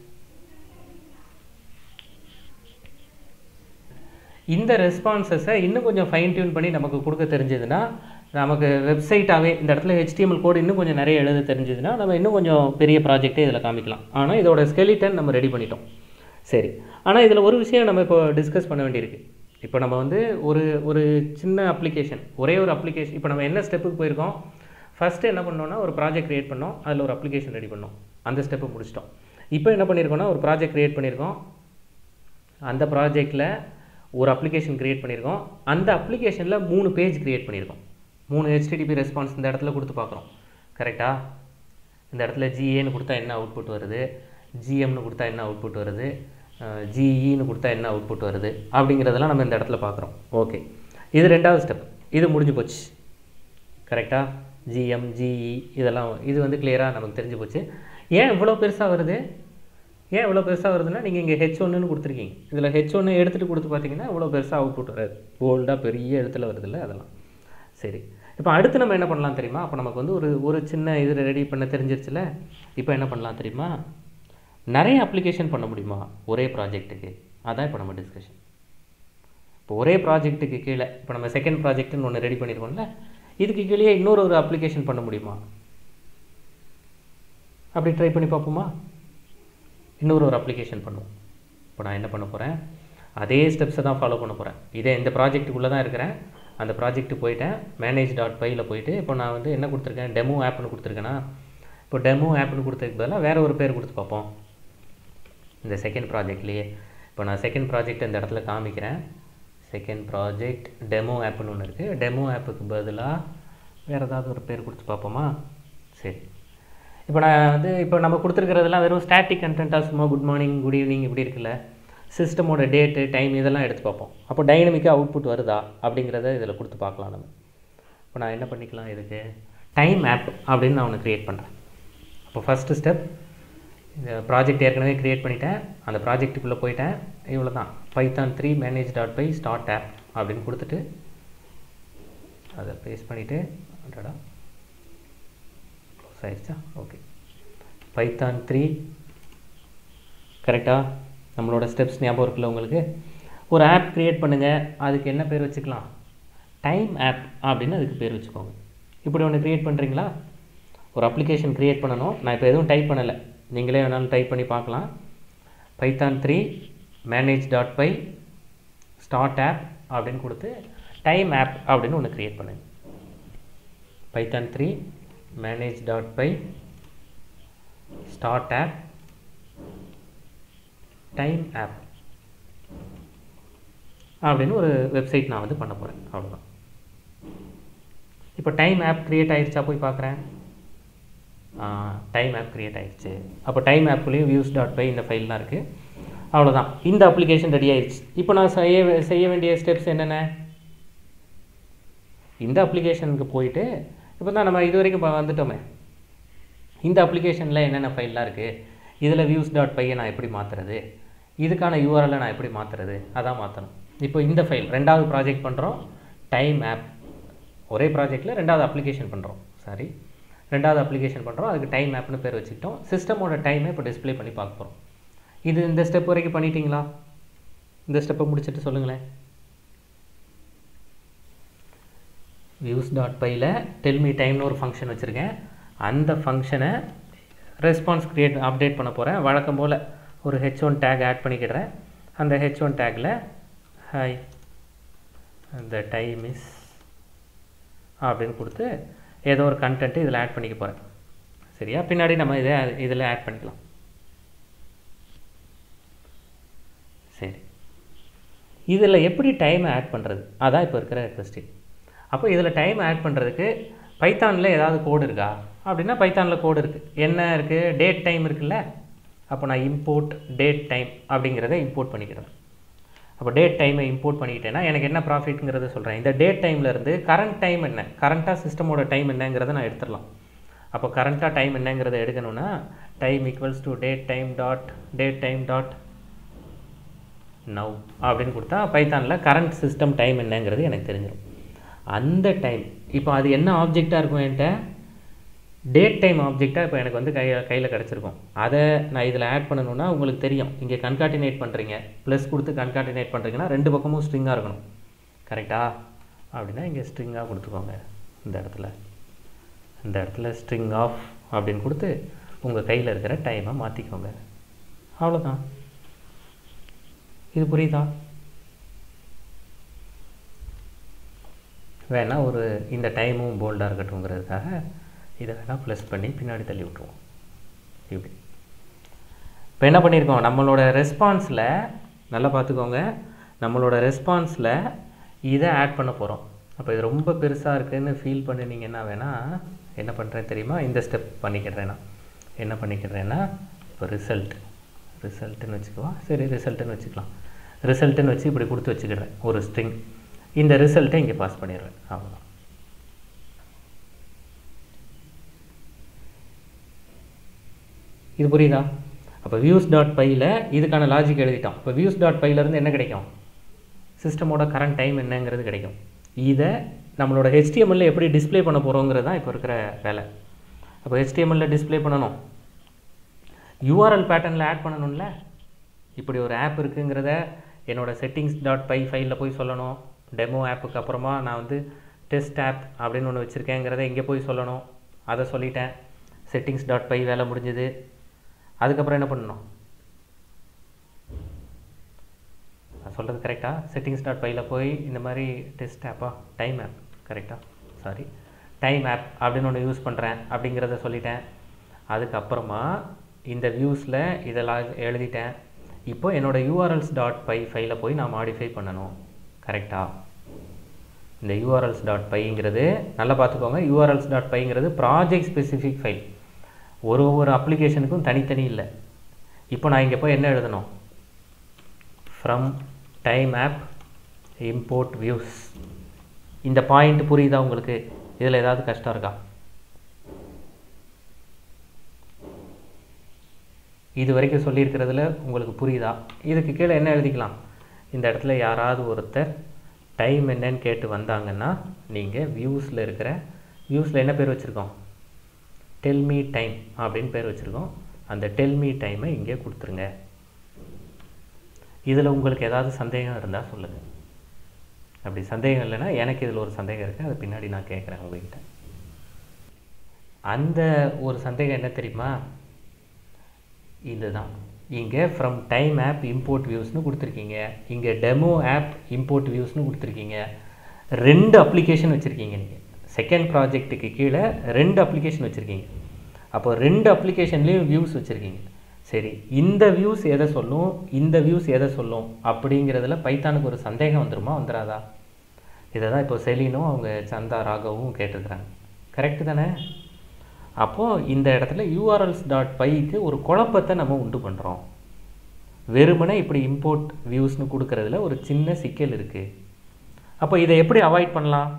இந்த ரெஸ்பான்சஸை இன்னும் கொஞ்சம் ஃபைன் டியூன் பண்ணி நமக்கு கொடுக்க தெரிஞ்சதுன்னா, நமக்கு வெப்சைட்டாகவே இந்த இடத்துல HTML கோடு இன்னும் கொஞ்சம் நிறைய எழுத தெரிஞ்சதுன்னா நம்ம இன்னும் கொஞ்சம் பெரிய ப்ராஜெக்டே இதில் காமிக்கலாம். ஆனால் இதோட ஸ்கெலிட்டன் நம்ம ரெடி பண்ணிட்டோம். சரி, ஆனால் இதில் ஒரு விஷயம் நம்ம இப்போ டிஸ்கஸ் பண்ண வேண்டியிருக்கு. இப்போ நம்ம வந்து ஒரு சின்ன அப்ளிகேஷன், ஒரே ஒரு அப்ளிகேஷன். இப்போ நம்ம என்ன ஸ்டெப்புக்கு போயிருக்கோம்? ஃபஸ்ட்டு என்ன பண்ணோன்னா ஒரு ப்ராஜெக்ட் க்ரியேட் பண்ணோம். அதில் ஒரு அப்ளிகேஷன் ரெடி பண்ணோம். அந்த ஸ்டெப்பை முடிச்சிட்டோம். இப்போ என்ன பண்ணியிருக்கோன்னா ஒரு ப்ராஜெக்ட் க்ரியேட் பண்ணியிருக்கோம். அந்த ப்ராஜெக்டில் ஒரு அப்ளிகேஷன் க்ரியேட் பண்ணியிருக்கோம். அந்த அப்ளிகேஷனில் 3 பேஜ் க்ரியேட் பண்ணியிருக்கோம். 3 HTTP ரெஸ்பான்ஸ் இந்த இடத்துல கொடுத்து பார்க்குறோம். கரெக்டாக? இந்த இடத்துல GAன்னு கொடுத்தா என்ன அவுட்புட் வருது, GMனு கொடுத்தா என்ன அவுட்புட் வருது, GEன்னு கொடுத்தா என்ன அவுட்புட் வருது அப்படிங்கிறதெல்லாம் நம்ம இந்த இடத்துல பார்க்குறோம். ஓகே, இது 2வது ஸ்டெப். இது முடிஞ்சு போச்சு. கரெக்டாக? GM, GE இதெல்லாம் இது வந்து கிளியராக நமக்கு தெரிஞ்சு போச்சு. ஏன் இவ்வளோ பெருசாக வருது? ஏன் இவ்வளோ பெருசாக வருதுன்னா, நீங்கள் இங்கே H1ன்னு கொடுத்துருக்கீங்க. இதில் H1 எடுத்துகிட்டு கொடுத்து பார்த்தீங்கன்னா இவ்வளோ பெருசாக அவுட்புட் வராது. போல்டாக பெரிய இடத்துல வருதில்ல, அதெல்லாம். சரி, இப்போ அடுத்து நம்ம என்ன பண்ணலாம் தெரியுமா? அப்போ நமக்கு வந்து ஒரு சின்ன இது ரெடி பண்ண தெரிஞ்சிருச்சுல. இப்போ என்ன பண்ணலாம் தெரியுமா? நிறைய அப்ளிகேஷன் பண்ண முடியுமா ஒரே ப்ராஜெக்ட்டுக்கு? அதான் இப்போ நம்ம டிஸ்கஷன். இப்போ ஒரே ப்ராஜெக்ட்டுக்கு கீழே இப்போ நம்ம செகண்ட் ப்ராஜெக்ட்னு ஒன்று ரெடி பண்ணியிருக்கோம்ல, இதுக்கு கீழே இன்னொரு அப்ளிகேஷன் பண்ண முடியுமா? அப்படி ட்ரை பண்ணி பார்ப்போமா? இன்னொரு அப்ளிகேஷன் பண்ணுவோம். இப்போ நான் என்ன பண்ண போகிறேன், அதே ஸ்டெப்ஸை தான் ஃபாலோ பண்ண போகிறேன். இதே இந்த ப்ராஜெக்ட்டுக்குள்ளே தான் இருக்கிறேன். அந்த ப்ராஜெக்ட்டு போயிட்டேன், manage.pyல போயிட்டு இப்போ நான் வந்து என்ன கொடுத்துருக்கேன், டெமோ ஆப்னு கொடுத்துருக்கேன்னா, இப்போ டெமோ ஆப்னு கொடுத்ததுக்கு பதிலாக வேறு ஒரு பேர் கொடுத்து பார்ப்போம். இந்த செகண்ட் ப்ராஜெக்ட்லேயே இப்போ நான் செகண்ட் ப்ராஜெக்ட் இந்த இடத்துல காமிக்கிறேன். செகண்ட் ப்ராஜெக்ட் டெமோ ஆப்னு ஒன்று இருக்குது. டெமோ ஆப்புக்கு பதிலாக வேறு ஏதாவது ஒரு பேர் கொடுத்து பார்ப்போமா? சரி, இப்போ நான் வந்து இப்போ நம்ம கொடுத்துருக்கிறதெல்லாம் வெறும் ஸ்டாட்டிக் கண்டென்ட்டாக சும்மா குட் மார்னிங் குட் ஈவினிங் இப்படி இருக்குல்ல, சிஸ்டமோட டேட்டு டைம் இதெல்லாம் எடுத்து பார்ப்போம். அப்போ டைனமிக்காக அவுட்புட் வருதா அப்படிங்கிறத இதில் கொடுத்து பார்க்கலாம் நம்ம. இப்போ நான் என்ன பண்ணிக்கலாம், இதுக்கு டைம் ஆப் அப்படின்னு நான் ஒன்று க்ரியேட் பண்ணுறேன். அப்போ ஃபஸ்ட்டு ஸ்டெப், இந்த ப்ராஜெக்ட் ஏற்கனவே க்ரியேட் பண்ணிட்டேன், அந்த ப்ராஜெக்ட்டுக்குள்ளே போயிட்டேன். இவ்வளோ தான், python 3 manage.py ஸ்டார்ட் ஆப் அப்படின்னு கொடுத்துட்டு அதை பேஸ்ட் பண்ணிவிட்டு அடடா க்ளோஸ் ஆகிடுச்சா? ஓகே, python 3 கரெக்டாக நம்மளோட ஸ்டெப்ஸ் ஞாபகம் இருக்குல்ல உங்களுக்கு? ஒரு ஆப் க்ரியேட் பண்ணுங்கள், அதுக்கு என்ன பேர் வச்சுக்கலாம், டைம் ஆப் அப்படின்னு அதுக்கு பேர் வச்சுக்கோங்க. இப்படி ஒன்று க்ரியேட் பண்ணுறீங்களா? ஒரு அப்ளிகேஷன் க்ரியேட் பண்ணணும். நான் இப்போ எதுவும் டைப் பண்ணலை, நீங்களே வேணாலும் டைப் பண்ணி பார்க்கலாம். python 3 manage.py ஸ்டார்ட் ஆப் அப்படின்னு கொடுத்து டைம் ஆப் அப்படின்னு ஒன்று க்ரியேட் பண்ணுங்க. python 3 manage.py start app time app அப்படின்னு ஒரு வெப்சைட் நான் வந்து பண்ண போகிறேன். அவ்வளோதான். இப்போ டைம் ஆப் க்ரியேட் ஆகிடுச்சா? போய் பார்க்குறேன். டைம் ஆப் க்ரியேட் ஆகிடுச்சு. அப்போ டைம் ஆப்லேயும் views.py இந்த ஃபைல்லாம் இருக்குது. அவ்வளோதான், இந்த அப்ளிகேஷன் ரெடி ஆகிடுச்சு. இப்போ நான் செய்ய வேண்டிய ஸ்டெப்ஸ் என்னென்ன, இந்த அப்ளிகேஷனுக்கு போயிட்டு இப்போ தான் நம்ம இது வரைக்கும் வந்துட்டோமே, இந்த அப்ளிகேஷனில் என்னென்ன ஃபைல்லாம் இருக்குது, இதில் views.py நான் எப்படி மாற்றுறது, இதுக்கான URL நான் எப்படி மாற்றுறது, அதான் மாற்றணும். இப்போ இந்த ஃபைல் ரெண்டாவது ப்ராஜெக்ட் பண்ணுறோம், டைம் ஆப். ஒரே ப்ராஜெக்டில் ரெண்டாவது அப்ளிகேஷன் பண்ணுறோம், ரெண்டாவது அப்ளிகேஷன் பண்ணுறோம், அதுக்கு டைம் ஆப்னு பேர் வச்சுக்கிட்டோம். சிஸ்டமோட டைமை இப்போ டிஸ்பிளே பண்ணி பார்க்க போகிறோம். இது இந்த ஸ்டெப் வரைக்கும் பண்ணிட்டீங்களா? இந்த ஸ்டெப்பை முடிச்சுட்டு சொல்லுங்களேன். views.pyல டெல் மீ டைம்னு ஒரு ஃபங்க்ஷன் வச்சுருக்கேன். அந்த ஃபங்க்ஷனை ரெஸ்பான்ஸ் அப்டேட் பண்ண போகிறேன். வழக்கம் போல் ஒரு h1 டேக் ஆட் பண்ணிக்கிடுறேன். அந்த h1 டேக்கில் ஹாய் the time is அப்படின்னு கொடுத்து ஏதோ ஒரு கண்டென்ட்டு இதில் ஆட் பண்ணிக்க போகிறேன். சரியா? பின்னாடி நம்ம இதில் ஆட் பண்ணிக்கலாம். சரி, இதில் எப்படி டைமை ஆட் பண்ணுறது, அதான் இப்போ இருக்கிற கொஸ்டின். அப்போ இதில் டைம் ஆட் பண்ணுறதுக்கு பைத்தானில் ஏதாவது கோடு இருக்கா அப்படின்னா, பைத்தானில் கோடு இருக்குது. என்ன இருக்குது, டேட் டைம் இருக்குல்ல. அப்போ நான் இம்போர்ட் டேட் டைம் அப்படிங்கிறத இம்போர்ட் பண்ணிக்கிறேன். அப்போ டேட் டைமை இம்போர்ட் பண்ணிக்கிட்டேன்னா எனக்கு என்ன ப்ராஃபிட்ங்கிறத சொல்கிறேன். இந்த டேட் டைம்லேருந்து கரண்ட் டைம் என்ன, கரண்ட்டாக சிஸ்டமோட டைம் என்னங்கிறத நான் எடுத்துடலாம். அப்போ கரண்ட்டாக டைம் என்னங்கிறத எடுக்கணும்னா time equals to date time dot now அப்படின்னு கொடுத்தா பைத்தானில் கரண்ட் சிஸ்டம் டைம் என்னங்கிறது எனக்கு தெரிஞ்சிடும். அந்த டைம் இப்போ அது என்ன ஆப்ஜெக்டாக இருக்கும், என்கிட்ட டேட் டைம் ஆப்ஜெக்டாக இப்போ எனக்கு வந்து கையில் கிடச்சிருக்கும். அதை நான் இதில் ஆட் பண்ணணுன்னா உங்களுக்கு தெரியும், இங்கே கன்காட்டினேட் பண்ணுறீங்க, ப்ளஸ் கொடுத்து கன்காட்டினேட் பண்ணுறீங்கன்னா ரெண்டு பக்கமும் ஸ்ட்ரிங்காக இருக்கணும். கரெக்டாக? அப்படின்னா இங்கே ஸ்ட்ரிங்காக கொடுத்துக்கோங்க. இந்த இடத்துல ஸ்ட்ரிங் ஆஃப் அப்படின்னு கொடுத்து உங்கள் கையில் இருக்கிற டைமை மாற்றிக்கோங்க. அவ்வளோதான். இது புரியுதா? வேணால் ஒரு இந்த டைமும் போல்டாக இருக்கட்டும்ங்கிறதுக்காக இதை வேணால் ப்ளஸ் பண்ணி பின்னாடி தள்ளி விட்ருவோம். இப்படி இப்போ என்ன பண்ணியிருக்கோம், நம்மளோட ரெஸ்பான்ஸில் நல்லா பார்த்துக்கோங்க, நம்மளோட ரெஸ்பான்ஸில் இதை ஆட் பண்ண போகிறோம். அப்போ இது ரொம்ப பெருசாக இருக்குதுன்னு ஃபீல் பண்ணினீங்கன்னா வேணால் என்ன பண்ணுறேன் தெரியுமா, இந்த ஸ்டெப் பண்ணிக்கிடுறேன்னா என்ன பண்ணிக்கிடுறேன்னா, இப்போ ரிசல்ட்டுன்னு வச்சுக்குவா. சரி, ரிசல்ட்டுன்னு வச்சுக்கலாம். ரிசல்ட்டுன்னு வச்சு இப்படி கொடுத்து வச்சுக்கிடுறேன் ஒரு ஸ்ட்ரிங். இந்த ரிசல்ட்டை இங்கே பாஸ் பண்ணிடுறேன். அவ்வளோதான். இது புரியுதா? அப்போ views.pyல இதுக்கான லாஜிக் எழுதிட்டோம். இப்போ views.pyலேருந்து என்ன கிடைக்கும், சிஸ்டமோட கரண்ட் டைம் என்னங்கிறது கிடைக்கும். இதை நம்மளோட HTML எப்படி டிஸ்ப்ளே பண்ண போகிறோங்கிறது தான் இப்போ இருக்கிற வேலை. அப்போ HTML டிஸ்ப்ளே பண்ணணும், URL பேட்டர்னில் ஆட் பண்ணணும்ல. இப்படி ஒரு ஆப் இருக்குங்கிறத என்னோட settings.py ஃபைலில் போய் சொல்லணும். டெமோ ஆப்புக்கு அப்புறமா நான் வந்து டெஸ்ட் ஆப் அப்படின்னு ஒன்று வச்சுருக்கேங்கிறத இங்கே போய் சொல்லணும். அதை சொல்லிட்டேன். settings.py வேலை முடிஞ்சுது. அதுக்கப்புறம் என்ன பண்ணணும்? நான் சொல்கிறது கரெக்டாக? settings.pyயில் போய் இந்த மாதிரி டெஸ்ட் ஆப்பா டைம் ஆப் கரெக்டாக சாரி டைம் ஆப் அப்படின்னு ஒன்று யூஸ் பண்ணுறேன் அப்படிங்கிறத சொல்லிட்டேன். அதுக்கப்புறமா இந்த வியூஸில் இதெல்லாம் எழுதிட்டேன். இப்போ என்னோடய urls.py ஃபைலில் போய் நான் மாடிஃபை பண்ணணும். கரெக்டாக? இந்த urls.pyங்கிறது நல்லா பார்த்துக்கோங்க. urls.pyங்கிறது ப்ராஜெக்ட் ஸ்பெசிஃபிக் ஃபைல். ஒரு அப்ளிகேஷனுக்கும் தனித்தனி இல்லை. இப்போ நான் இங்கே போய் என்ன எழுதணும்? From time app import views. இந்த பாயிண்ட் புரியுதா உங்களுக்கு? இதில் ஏதாவது கஷ்டம் இருக்கா? இது வரைக்கும் சொல்லியிருக்கிறதுல உங்களுக்கு புரியுதா? இதுக்கு கீழே என்ன எழுதிக்கலாம்? இந்த இடத்துல யாராவது ஒருத்தர் டைம் என்னன்னு கேட்டு வந்தாங்கன்னா நீங்கள் வியூஸில் என்ன பேர் வச்சுருக்கோம்? டெல்மீ டைம் அப்படின்னு பேர் வச்சுருக்கோம். அந்த டெல்மீ டைமை இங்கே கொடுத்துருங்க. இதில் உங்களுக்கு ஏதாவது சந்தேகம் இருந்தால் சொல்லுங்கள். அப்படி சந்தேகம் இல்லைன்னா எனக்கு இதில் ஒரு சந்தேகம் இருக்குது, அதை பின்னாடி நான் கேட்குறேன் உங்கள்கிட்ட. அந்த ஒரு சந்தேகம் என்ன தெரியுமா? இதுதான். இங்கே ஃப்ரம் டைம் ஆப் இம்போர்ட் வியூஸ்னு கொடுத்துருக்கீங்க, இங்கே டெமோ ஆப் இம்போர்ட் வியூஸ்னு கொடுத்துருக்கீங்க. 2 அப்ளிகேஷன் வச்சுருக்கீங்க. நீங்கள் செகண்ட் ப்ராஜெக்ட்டுக்கு கீழே 2 அப்ளிகேஷன் வச்சுருக்கீங்க. அப்போ 2 அப்ளிகேஷன்லேயும் வியூஸ் வச்சுருக்கீங்க. சரி, இந்த வியூஸ் எதை சொல்லும், இந்த வியூஸ் எதை சொல்லும் அப்படிங்கிறதுல பைத்தானுக்கு ஒரு சந்தேகம் வந்துருமா, வந்துடாதா? இதை தான் இப்போ செலினும் அவங்க சந்தா ராகவும் கேட்டிருக்கிறாங்க. கரெக்டு தானே? அப்போது இந்த இடத்துல urls.pyக்கு ஒரு குழப்பத்தை நம்ம உண்டு பண்ணுறோம். வெறுமனே இப்படி இம்போர்ட் வியூஸ்னு கொடுக்கறதுல ஒரு சின்ன சிக்கல் இருக்குது. அப்போ இதை எப்படி அவாய்ட் பண்ணலாம்?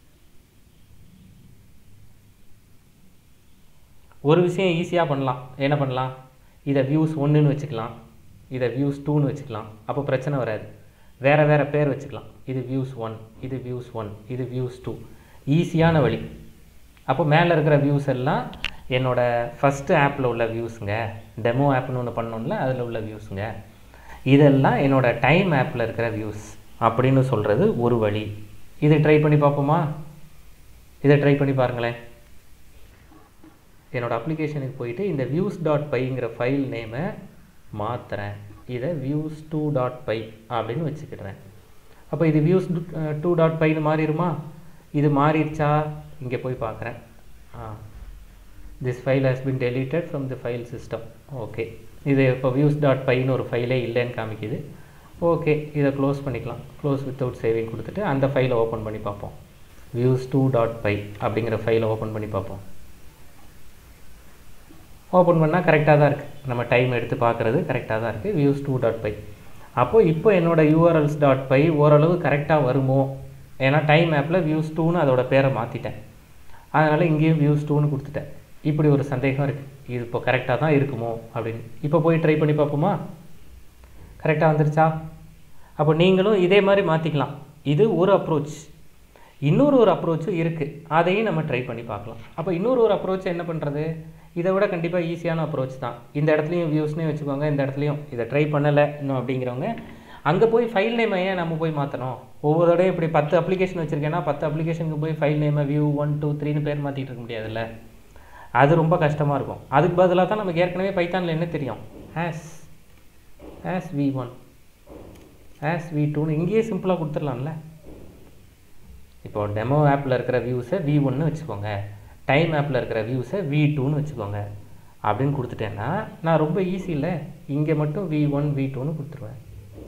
ஒரு விஷயம் ஈஸியாக பண்ணலாம். என்ன பண்ணலாம்? இதை வியூஸ் 1ன்னு வச்சுக்கலாம், இதை வியூஸ் 2ன்னு வச்சுக்கலாம். அப்போ பிரச்சனை வராது. வேறு பேர் வச்சுக்கலாம். இது வியூஸ் 1, இது வியூஸ் 1, இது வியூஸ் 2. ஈஸியான வழி. அப்போ மேலே இருக்கிற வியூஸ் எல்லாம் என்னோடய ஃபஸ்ட்டு ஆப்பில் உள்ள வியூஸுங்க, டெமோ ஆப்னு ஒன்று பண்ணோம்ல அதில் உள்ள வியூஸுங்க, இதெல்லாம் என்னோடய டைம் ஆப்பில் இருக்கிற வியூஸ் அப்படின்னு சொல்கிறது ஒரு வழி. இதை ட்ரை பண்ணி பார்ப்போமா? இதை ட்ரை பண்ணி பாருங்களேன். என்னோடய அப்ளிகேஷனுக்கு போயிட்டு இந்த views.pyங்கிற ஃபைல் நேமை மாற்றுறேன். இதை views2.py அப்படின்னு வச்சுக்கிடுறேன். அப்போ இது views2.pyன்னு மாறிடுமா? இது மாறிடுச்சா? இங்கே போய் பார்க்குறேன். This file has been deleted from the file system. Okay, இது இப்போ views.pyன்னு ஒரு ஃபைலே இல்லைன்னு காமிக்குது. ஓகே, இதை க்ளோஸ் பண்ணிக்கலாம். க்ளோஸ் வித்தவுட் சேவிங் கொடுத்துட்டு அந்த ஃபைலை ஓப்பன் பண்ணி பார்ப்போம். views2.py அப்படிங்கிற ஃபைலை ஓப்பன் பண்ணி பார்ப்போம். ஓப்பன் பண்ணால் கரெக்டாக தான் இருக்குது. நம்ம டைம் எடுத்து பார்க்குறது கரெக்டாக தான் இருக்குது. views2.py. அப்போது இப்போ என்னோடய urls.py ஓரளவு கரெக்டாக வருமோ? ஏன்னா டைம் ஆப்பில் views2ன்னு அதோட பேரை மாற்றிட்டேன். அதனால் இங்கேயும் views2ன்னு கொடுத்துட்டேன். இப்படி ஒரு சந்தேகம் இருக்குது. இது இப்போ கரெக்டாக தான் இருக்குமோ அப்படின்னு. இப்போ போய் ட்ரை பண்ணி பார்ப்போமா? கரெக்டாக வந்துருச்சா? அப்போ நீங்களும் இதே மாதிரி மாற்றிக்கலாம். இது ஒரு அப்ரோச். இன்னொரு அப்ரோச்சும் இருக்குது, அதையும் நம்ம ட்ரை பண்ணி பார்க்கலாம். அப்போ இன்னொரு அப்ரோச் என்ன பண்ணுறது? இதை விட கண்டிப்பாக ஈஸியான அப்ரோச் தான். இந்த இடத்துலையும் வியூஸ்னே வச்சுக்கோங்க, இந்த இடத்துலையும் இதை ட்ரை பண்ணலை இன்னும் அப்படிங்கிறவங்க அங்கே போய் ஃபைல் நேமை ஏன் நம்ம போய் மாற்றணும்? ஒவ்வொரு தடையும் இப்படி 10 அப்ளிகேஷன் வச்சுருக்கேன்னா 10 அப்ளிகேஷனுக்கு போய் ஃபைல் நேமை view 1 2 3ன்னு பேர் மாற்றிட்டு இருக்க முடியாதுல்ல. அது ரொம்ப கஷ்டமாக இருக்கும். அதுக்கு பதிலாக தான் நமக்கு ஏற்கனவே பைத்தானில் என்ன தெரியும்? as v1 as v2ன்னு இங்கேயே சிம்பிளாக கொடுத்துடலாம்ல. இப்போ டெமோ ஆப்பில் இருக்கிற வியூஸை v1ன்னு வச்சுக்கோங்க, டைம் ஆப்பில் இருக்கிற வியூஸை v2ன்னு வச்சுக்கோங்க அப்படின்னு கொடுத்துட்டேன்னா நான் ரொம்ப ஈஸி இல்லை. இங்கே மட்டும் v1 v2ன்னு கொடுத்துருவேன்.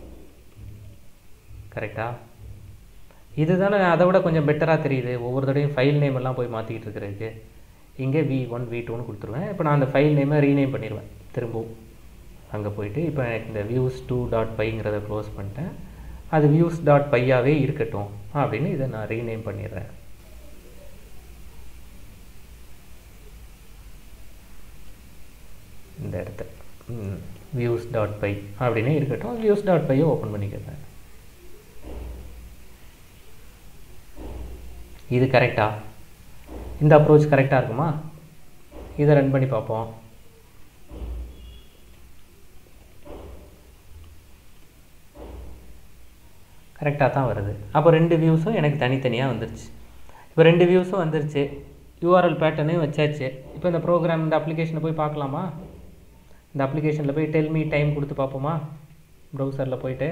கரெக்டாக? இது தானே அதை விட கொஞ்சம் பெட்டராக தெரியுது. ஒவ்வொரு தடையும் ஃபைல் நேம் எல்லாம் போய் மாற்றிக்கிட்டு இருக்கிறதுக்கு இங்கே v1 v2ன்னு கொடுத்துருவேன். இப்போ நான் அந்த ஃபைல் நேமை ரீநேம் பண்ணிடுவேன் திரும்பவும். அங்கே போயிட்டு இப்போ எனக்கு இந்த views2.pyங்கிறத க்ளோஸ் பண்ணிட்டேன். அது views.pyயாகவே இருக்கட்டும் அப்படின்னு இதை நான் ரீநேம் பண்ணிடுறேன். இந்த இடத்த views.py அப்படின்னே இருக்கட்டும். views.pyயை ஓப்பன் பண்ணிக்கிறேன். இது கரெக்டாக, இந்த அப்ரோச் கரெக்டாக இருக்குமா? இதை ரன் பண்ணி பார்ப்போம். கரெக்டாக தான் வருது. அப்போ 2 வியூஸும் எனக்கு தனித்தனியாக வந்துருச்சு. இப்போ 2 வியூஸும் வந்துருச்சு, யூஆர்எல் பேட்டர்னையும் வச்சாச்சு. இப்போ இந்த ப்ரோக்ராம், இந்த அப்ளிகேஷனை போய் பார்க்கலாமா? இந்த அப்ளிகேஷனில் போய் டெல் மீ டைம் கொடுத்து பார்ப்போமா? ப்ரௌசரில் போயிட்டு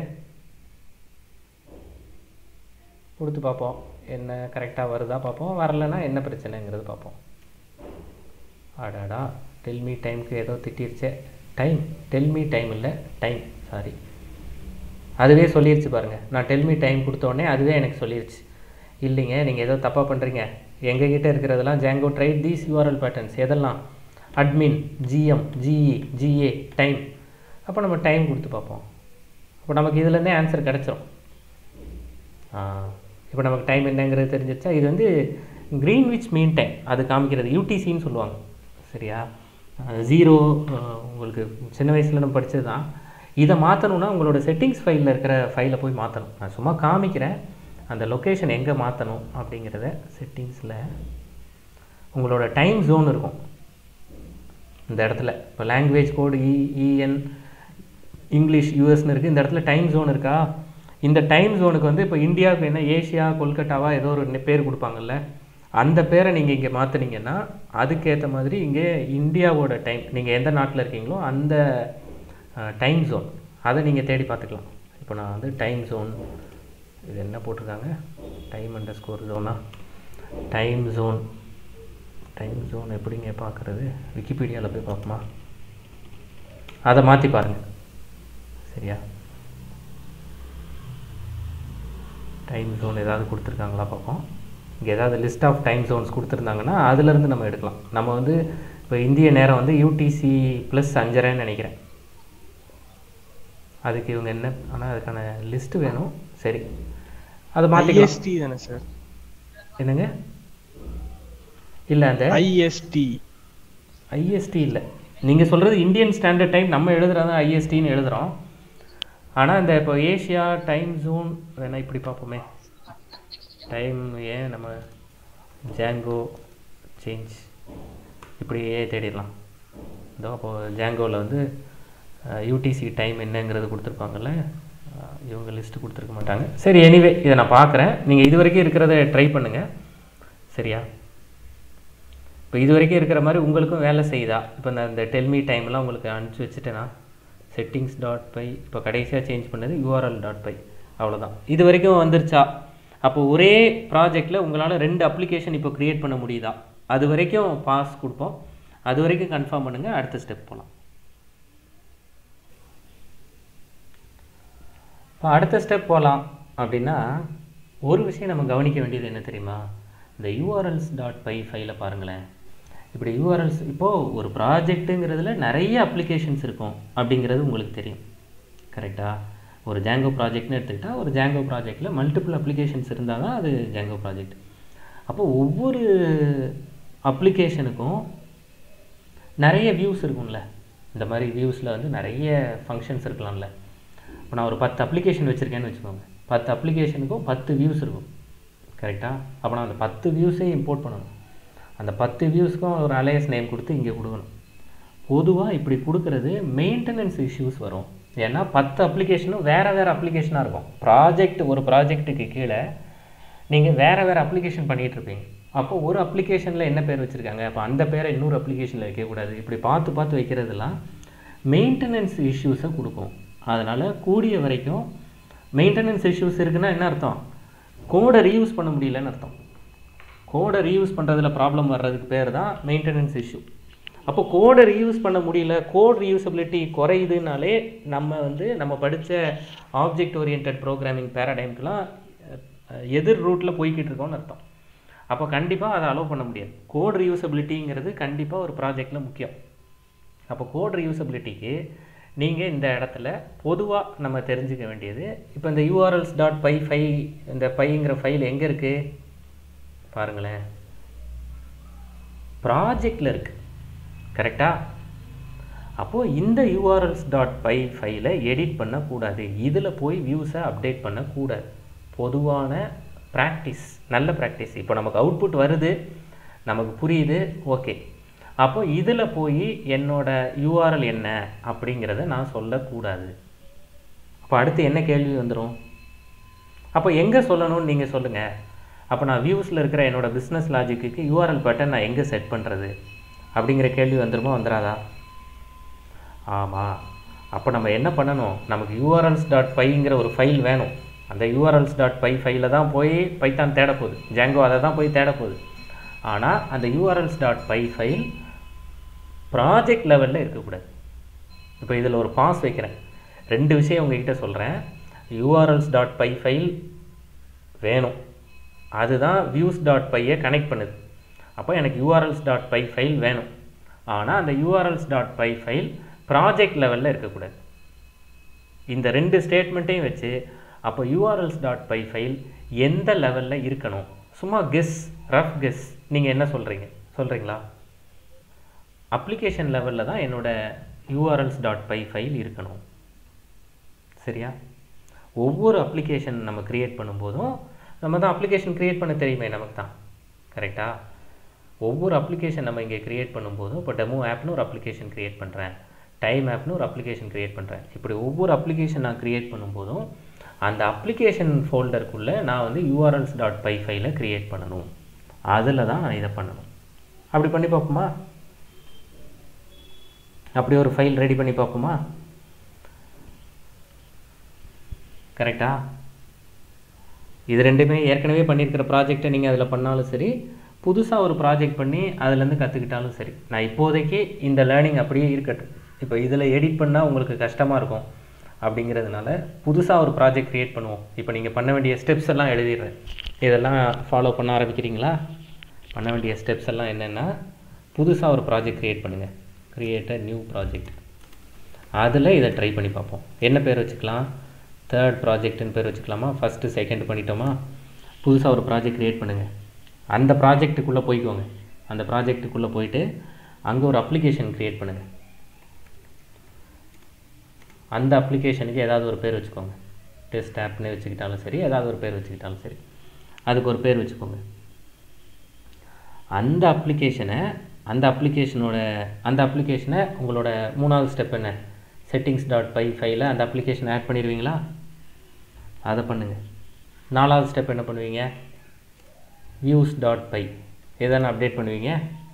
கொடுத்து பார்ப்போம், என்ன கரெக்டாக வருதா பார்ப்போம். வரலைன்னா என்ன பிரச்சனைங்கிறது பார்ப்போம். ஆடாடா, டெல் மீ டைமுக்கு ஏதோ திட்டிருச்சே. டைம், டெல் மீ டைம் இல்லை, டைம், சாரி. அதுவே சொல்லிடுச்சு பாருங்கள். நான் டெல் மீ டைம் கொடுத்தோடனே அதுவே எனக்கு சொல்லிடுச்சு, இல்லைங்க நீங்கள் ஏதோ தப்பாக பண்ணுறீங்க, எங்ககிட்ட இருக்கிறதெல்லாம் Django tried these URL patterns. எதெல்லாம்? Admin, GM, GE, GA, time. அப்போ நம்ம டைம் கொடுத்து பார்ப்போம். அப்போ நமக்கு இதுலேருந்தே ஆன்சர் கிடச்சிரும். இப்போ நமக்கு டைம் என்னங்கிறது தெரிஞ்சிருச்சா? இது வந்து கிரீன்விச் மீன் டைம் அது காமிக்கிறது, யூடிசின்னு சொல்லுவாங்க. சரியா? 0 உங்களுக்கு சின்ன வயசில் நம்ம படித்தது தான். இதை மாற்றணுன்னா உங்களோட செட்டிங்ஸ் ஃபைலில் இருக்கிற ஃபைலை போய் மாற்றணும். நான் சும்மா காமிக்கிறேன் அந்த லொக்கேஷன் எங்கே மாற்றணும் அப்படிங்கிறத. செட்டிங்ஸில் உங்களோட டைம் ஜோன் இருக்கும் இந்த இடத்துல. இப்போ லாங்குவேஜ் கோடு இஎன் இங்கிலீஷ் யூஎஸ்ன்னு இருக்குது. இந்த இடத்துல டைம் ஜோன் இருக்கா? இந்த டைம் ஜோனுக்கு வந்து இப்போ இந்தியாவுக்கு என்ன ஏஷியா கொல்கட்டாவா ஏதோ ஒரு பேர் கொடுப்பாங்கல்ல, அந்த பேரை நீங்கள் இங்கே மாற்றினீங்கன்னா அதுக்கேற்ற மாதிரி இங்கே இந்தியாவோட டைம், நீங்கள் எந்த நாட்டில் இருக்கீங்களோ அந்த டைம் ஜோன் அதை நீங்கள் தேடி பார்த்துக்கலாம். இப்போ நான் வந்து டைம் ஜோன், இது என்ன போட்டிருக்காங்க, டைம் _ ஜோனா, டைம் ஜோன். டைம் ஜோன் எப்படிங்க பார்க்குறது? விக்கிபீடியாவில் போய் பார்ப்போமா? அதை மாற்றி பாருங்கள். சரியா? டைம் ஜோன் ஏதாவது கொடுத்துருக்காங்களா பார்ப்போம். இங்கே ஏதாவது லிஸ்ட் ஆஃப் டைம் ஜோன்ஸ் கொடுத்துருந்தாங்கன்னா அதுலேருந்து நம்ம எடுக்கலாம். நம்ம வந்து இப்போ இந்திய நேரம் வந்து UTC +5:30 நினைக்கிறேன். அதுக்கு இவங்க என்ன, ஆனால் அதுக்கான லிஸ்ட்டு வேணும். சரி, அதை மாற்றிக்கலாம். IST தானே சார்? என்னங்க? இல்லை, அந்த IST இல்லை. நீங்கள் சொல்கிறது இந்தியன் ஸ்டாண்டர்ட் டைம், நம்ம எழுதுறது ISTன்னு எழுதுகிறோம். ஆனால் இந்த இப்போ ஏஷியா டைம் ஜோன் வேணால் இப்படி பார்ப்போமே. டைம் ஏன் நம்ம ஜாங்கோ சேஞ்ச் இப்படியே தேடிடலாம். இதோ அப்போது ஜாங்கோவில் வந்து UTC டைம் என்னங்கிறது கொடுத்துருப்பாங்கல்ல, இவங்க லிஸ்ட்டு கொடுத்துருக்க மாட்டாங்க. சரி, எனிவே இதை நான் பார்க்குறேன். நீங்கள் இது வரைக்கும் இருக்கிறத ட்ரை பண்ணுங்கள். சரியா? இப்போ இது வரைக்கும் இருக்கிற மாதிரி உங்களுக்கும் வேலை செய்யுதா? இப்போ நான் இந்த டெல்மி டைம்லாம் உங்களுக்கு அனுப்பிச்சி வச்சுட்டேன்னா settings.py, இப்போ கடைசியாக சேஞ்ச் பண்ணது url.py, அவ்வளோதான். இது வரைக்கும் வந்துருச்சா? அப்போ ஒரே ப்ராஜெக்டில் உங்களால் 2 அப்ளிகேஷன் இப்போ க்ரியேட் பண்ண முடியுதா? அது வரைக்கும் பாஸ் கொடுப்போம். அது வரைக்கும் கன்ஃபார்ம் பண்ணுங்கள். அடுத்த ஸ்டெப் போகலாம். இப்போ அடுத்த ஸ்டெப் போகலாம் அப்படின்னா ஒரு விஷயம் நம்ம கவனிக்க வேண்டியது என்ன தெரியுமா? இந்த urls.py ஃபைலை பாருங்களேன். இப்படி URLs, இப்போது ஒரு ப்ராஜெக்ட்டுங்கிறதுல நிறைய அப்ளிகேஷன்ஸ் இருக்கும் அப்படிங்கிறது உங்களுக்கு தெரியும். கரெக்டாக? ஒரு ஜாங்கோ ப்ராஜெக்ட்னு எடுத்துக்கிட்டால் ஒரு ஜாங்கோ ப்ராஜெக்டில் மல்டிபிள் அப்ளிகேஷன்ஸ் இருந்தால் தான் அது ஜாங்கோ ப்ராஜெக்ட். அப்போது ஒவ்வொரு அப்ளிகேஷனுக்கும் நிறைய வியூஸ் இருக்கும்ல. இந்த மாதிரி வியூஸில் வந்து நிறைய ஃபங்க்ஷன்ஸ் இருக்கலாம்ல. இப்போ நான் ஒரு 10 அப்ளிகேஷன் வச்சுருக்கேன்னு வச்சுக்கோங்க. 10 அப்ளிகேஷனுக்கும் 10 வியூஸ் இருக்கும். கரெக்டாக? அப்போ நான் அந்த 10 வியூஸையும் இம்போர்ட் பண்ணணும். அந்த 10 வியூஸ்க்கும் ஒரு அலையஸ் நேம் கொடுத்து இங்கே கொடுக்கணும். பொதுவாக இப்படி கொடுக்குறது மெயின்டெனன்ஸ் இஷ்யூஸ் வரும். ஏன்னா 10 அப்ளிகேஷனும் வேறு அப்ளிகேஷனாக இருக்கும். ஒரு ப்ராஜெக்ட்டுக்கு கீழே நீங்கள் வேறு அப்ளிகேஷன் பண்ணிகிட்டு இருப்பீங்க. அப்போ ஒரு அப்ளிகேஷனில் என்ன பேர் வச்சுருக்காங்க, அப்போ அந்த பேரை இன்னொரு அப்ளிகேஷனில் வைக்கக்கூடாது. இப்படி பார்த்து வைக்கிறதுலாம் மெயின்டெனன்ஸ் இஷ்யூஸை கொடுக்கும். அதனால் கூடிய வரைக்கும் மெயின்டெனன்ஸ் இஷ்யூஸ் இருக்குன்னா என்ன அர்த்தம்? கோடை ரீயூஸ் பண்ண முடியலன்னு அர்த்தம். கோடை ரீயூஸ் பண்ணுறதுல ப்ராப்ளம் வர்றதுக்கு பேர் தான் மெயின்டெனன்ஸ் இஷ்யூ. அப்போ கோடை ரீயூஸ் பண்ண முடியல, கோட் ரீயூசபிலிட்டி குறையுதுனாலே நம்ம படித்த ஆப்ஜெக்ட் ஓரியன்ட் ப்ரோக்ராமிங் பேராடைம்க்கெலாம் எதிர் ரூட்டில் போய்கிட்டு இருக்கோம்னு அர்த்தம். அப்போ கண்டிப்பாக அதை அலோவ் பண்ண முடியாது. கோட் ரீயூசபிலிட்டிங்கிறது கண்டிப்பாக ஒரு ப்ராஜெக்டில் முக்கியம். அப்போ கோட் ரீயூசபிலிட்டிக்கு நீங்கள் இந்த இடத்துல பொதுவாக நம்ம தெரிஞ்சுக்க வேண்டியது, இப்போ இந்த urls.py ஃபைல், இந்த பைங்கிற ஃபைல் எங்கே இருக்குது பாருங்களேன். ப்ராஜெக்டில் இருக்குது. கரெக்டாக? அப்போது இந்த urls.py ஃபைலை எடிட் பண்ணக்கூடாது. இதில் போய் வியூஸை அப்டேட் பண்ணக்கூடாது. பொதுவான ப்ராக்டிஸ், நல்ல ப்ராக்டிஸ். இப்போ நமக்கு அவுட்புட் வருது, நமக்கு புரியுது, ஓகே. அப்போ இதில் போய் என்னோட யூஆர்எல் என்ன அப்படிங்கிறத நான் சொல்லக்கூடாது. அப்போ அடுத்து என்ன கேள்வி வந்துடும்? அப்போ எங்கே சொல்லணும்னு நீங்கள் சொல்லுங்கள். அப்போ நான் வியூஸில் இருக்கிற என்னோடய பிஸ்னஸ் லாஜிக்கு யூஆர்எல் பட்டன் நான் எங்கே செட் பண்ணுறது அப்படிங்கிற கேள்வி வந்துருமா வந்துடாதா? ஆமாம். அப்போ நம்ம என்ன பண்ணணும்? நமக்கு urls.pyங்கிற ஒரு ஃபைல் வேணும். அந்த urls.py ஃபைலில் தான் போய் பைத்தான் தேடப்போகுது, ஜாங்கோ அதை தான் போய் தேடப்போகுது. ஆனால் அந்த urls.py ஃபைல் ப்ராஜெக்ட் லெவலில் இருக்கக்கூடாது. இப்போ இதில் ஒரு பாஸ் வைக்கிறேன், 2 விஷயம் உங்ககிட்ட சொல்கிறேன். urls.py ஃபைல் வேணும், அதுதான் views.pyயை கனெக்ட் பண்ணுது. அப்போ எனக்கு urls.py ஃபைல் வேணும். ஆனால் அந்த urls.py ஃபைல் ப்ராஜெக்ட் லெவலில் இருக்கக்கூடாது. இந்த 2 ஸ்டேட்மெண்ட்டையும் வச்சு அப்போ urls.py ஃபைல் எந்த லெவலில் இருக்கணும்? சும்மா கெஸ், ரஃப் கெஸ். நீங்கள் என்ன சொல்கிறீங்களா? அப்ளிகேஷன் லெவலில் தான் என்னோடய urls.py ஃபைல் இருக்கணும். சரியா? ஒவ்வொரு அப்ளிகேஷன் நம்ம க்ரியேட் பண்ணும்போதும் நம்ம தான் அப்ளிகேஷன் க்ரியேட் பண்ண தெரியுமே நமக்கு தான், கரெக்டாக? ஒவ்வொரு அப்ளிகேஷன் நம்ம இங்கே க்ரியேட் பண்ணும்போதும், இப்போ டெமோ ஆப்னு ஒரு அப்ளிகேஷன் க்ரியேட் பண்ணுறேன், டைம் ஆப்னு ஒரு அப்ளிகேஷன் க்ரியேட் பண்ணுறேன். இப்படி ஒவ்வொரு அப்ளிகேஷன் நான் க்ரியேட் பண்ணும்போதும் அந்த அப்ளிகேஷன் ஃபோல்டருக்குள்ளே நான் வந்து urls.py ஃபைலை க்ரியேட் பண்ணணும். அதில் தான் நான் இதை பண்ணணும். அப்படி பண்ணி பார்ப்போமா? அப்படி ஒரு ஃபைல் ரெடி பண்ணி பார்ப்போமா? கரெக்டா? இது ரெண்டுமே ஏற்கனவே பண்ணியிருக்கிற ப்ராஜெக்டை நீங்கள் அதில் பண்ணாலும் சரி, புதுசாக ஒரு ப்ராஜெக்ட் பண்ணி அதிலேருந்து கற்றுக்கிட்டாலும் சரி. நான் இப்போதைக்கு இந்த லேர்னிங் அப்படியே இருக்கட்டும். இப்போ இதில் எடிட் பண்ணால் உங்களுக்கு கஷ்டமாக இருக்கும் அப்படிங்கிறதுனால புதுசாக ஒரு ப்ராஜெக்ட் க்ரியேட் பண்ணுவோம். இப்போ நீங்கள் பண்ண வேண்டிய ஸ்டெப்ஸ் எல்லாம் எழுதிடுறேன். இதெல்லாம் ஃபாலோ பண்ண ஆரம்பிக்கிறீங்களா? பண்ண வேண்டிய ஸ்டெப்ஸ் எல்லாம் என்னென்னா, புதுசாக ஒரு ப்ராஜெக்ட் க்ரியேட் பண்ணுங்கள். Create a new project. அதில் இதை ட்ரை பண்ணி பார்ப்போம். என்ன பேர் வச்சுக்கலாம்? தேர்ட் ப்ராஜெக்ட்னு பேர் வச்சுக்கலாமா? ஃபஸ்ட்டு செகண்ட் பண்ணிட்டோமா? புதுசாக ஒரு ப்ராஜெக்ட் க்ரியேட் பண்ணுங்கள். அந்த ப்ராஜெக்ட்டுக்குள்ளே போய்க்கோங்க. அந்த ப்ராஜெக்ட்டுக்குள்ளே போயிட்டு அங்கே ஒரு அப்ளிகேஷன் க்ரியேட் பண்ணுங்கள். அந்த அப்ளிகேஷனுக்கு ஏதாவது ஒரு பேர் வச்சுக்கோங்க. டெஸ்ட் ஆப்னு வச்சுக்கிட்டாலும் சரி, ஏதாவது ஒரு பேர் வச்சுக்கிட்டாலும் சரி, அதுக்கு ஒரு பேர் வச்சுக்கோங்க. அந்த அப்ளிகேஷனை உங்களோட 3வது ஸ்டெப் என்ன? settings.py ஃபைலில் அந்த அப்ளிகேஷனை ஆட் பண்ணிடுவீங்களா? அதை பண்ணுங்கள். 4வது ஸ்டெப் என்ன பண்ணுவீங்க? views.py எதான அப்டேட் பண்ணுவீங்க.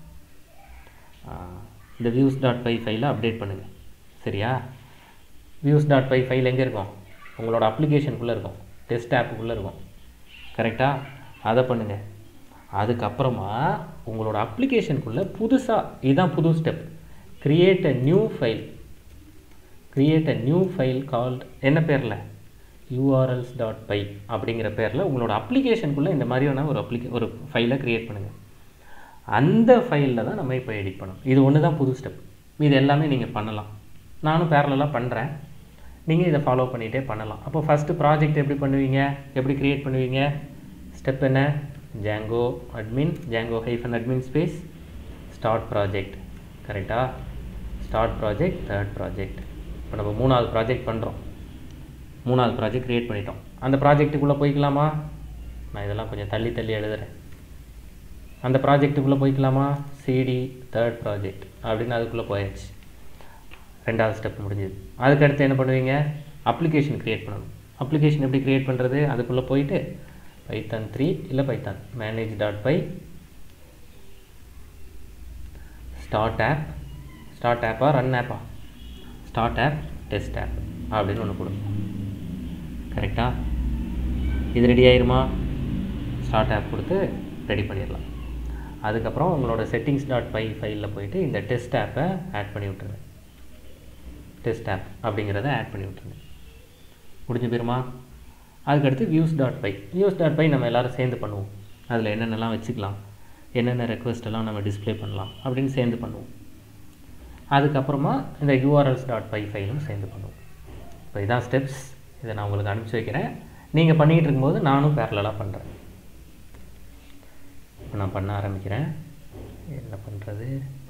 இந்த views.py ஃபைலை அப்டேட் பண்ணுங்கள். சரியா? views.py ஃபைல் எங்கே இருக்கும்? உங்களோட அப்ளிகேஷனுக்குள்ளே இருக்கும், டெஸ்ட் ஆப்புக்குள்ளே இருக்கும், கரெக்டாக? அதை பண்ணுங்கள். அதுக்கப்புறமா உங்களோட அப்ளிகேஷனுக்குள்ளே புதுசாக, இதுதான் புது step, create a new file called என்ன பேரில்? urls.py அப்படிங்கிற பேரில் உங்களோட அப்ளிகேஷனுக்குள்ளே இந்த மாதிரியான ஒரு ஃபைலை க்ரியேட் பண்ணுங்கள். அந்த ஃபைலில் தான் நம்ம இப்போ எடிட் பண்ணணும். இது ஒன்று தான் புது ஸ்டெப். இது எல்லாமே நீங்கள் பண்ணலாம். நானும் பேரலாக பண்ணுறேன், நீங்கள் இதை ஃபாலோ பண்ணிகிட்டே பண்ணலாம். அப்போ ஃபஸ்ட்டு ப்ராஜெக்ட் எப்படி பண்ணுவீங்க? எப்படி க்ரியேட் பண்ணுவீங்க? ஸ்டெப் என்ன? Django -admin space start project. கரெக்டாக? Start project, third project. இப்போ நம்ம 3வது ப்ராஜெக்ட் பண்ணுறோம். 3வது ப்ராஜெக்ட் க்ரியேட் பண்ணிட்டோம். அந்த ப்ராஜெக்ட்டுக்குள்ளே போய்க்கலாமா? நான் இதெல்லாம் கொஞ்சம் தள்ளி எழுதுகிறேன். அந்த ப்ராஜெக்ட்டுக்குள்ளே போய்க்கலாமா? சிடி தேர்ட் ப்ராஜெக்ட் அப்படின்னு அதுக்குள்ளே போயாச்சு. 2வது ஸ்டெப் முடிஞ்சுது. அதுக்கடுத்து என்ன பண்ணுவீங்க? அப்ளிகேஷன் க்ரியேட் பண்ணணும். அப்ளிகேஷன் எப்படி க்ரியேட் பண்ணுறது? அதுக்குள்ளே போயிட்டு பைத்தான் 3 இல்லை பைத்தான் manage.py ஸ்டார்ட் ஆப்பா ரன் ஆப்பா? ஸ்டார்ட் ஆப் டெஸ்ட் ஆப் அப்படின்னு ஒன்று கொடுங்க. கரெக்டாக? இது ரெடி ஆயிருமா? ஸ்டார்ட் ஆப் கொடுத்து ரெடி பண்ணிடலாம். அதுக்கப்புறம் உங்களோட settings.py ஃபைலில் போயிட்டு இந்த டெஸ்ட் ஆப்பை ஆட் பண்ணி விட்டுருங்க. டெஸ்ட் ஆப் அப்படிங்கிறத ஆட் பண்ணி விட்டுருங்க. முடிஞ்சு போயிருமா? அதுக்கடுத்து views.py நம்ம எல்லோரும் சேர்ந்து பண்ணுவோம். அதில் என்னென்னலாம் வச்சுக்கலாம், என்னென்ன ரெக்வெஸ்ட்டெல்லாம் நம்ம டிஸ்பிளே பண்ணலாம் அப்படின்னு சேர்ந்து பண்ணுவோம். அதுக்கப்புறமா இந்த urls.py ஃபைலும் சேர்ந்து பண்ணுவோம். இப்போ இதான் ஸ்டெப்ஸ். இதை நான் உங்களுக்கு அனுப்பிச்சி வைக்கிறேன். நீங்கள் பண்ணிக்கிட்டு இருக்கும்போது நானும் பேரலாக பண்ணுறேன். இப்போ நான் பண்ண ஆரம்பிக்கிறேன். என்ன பண்ணுறது?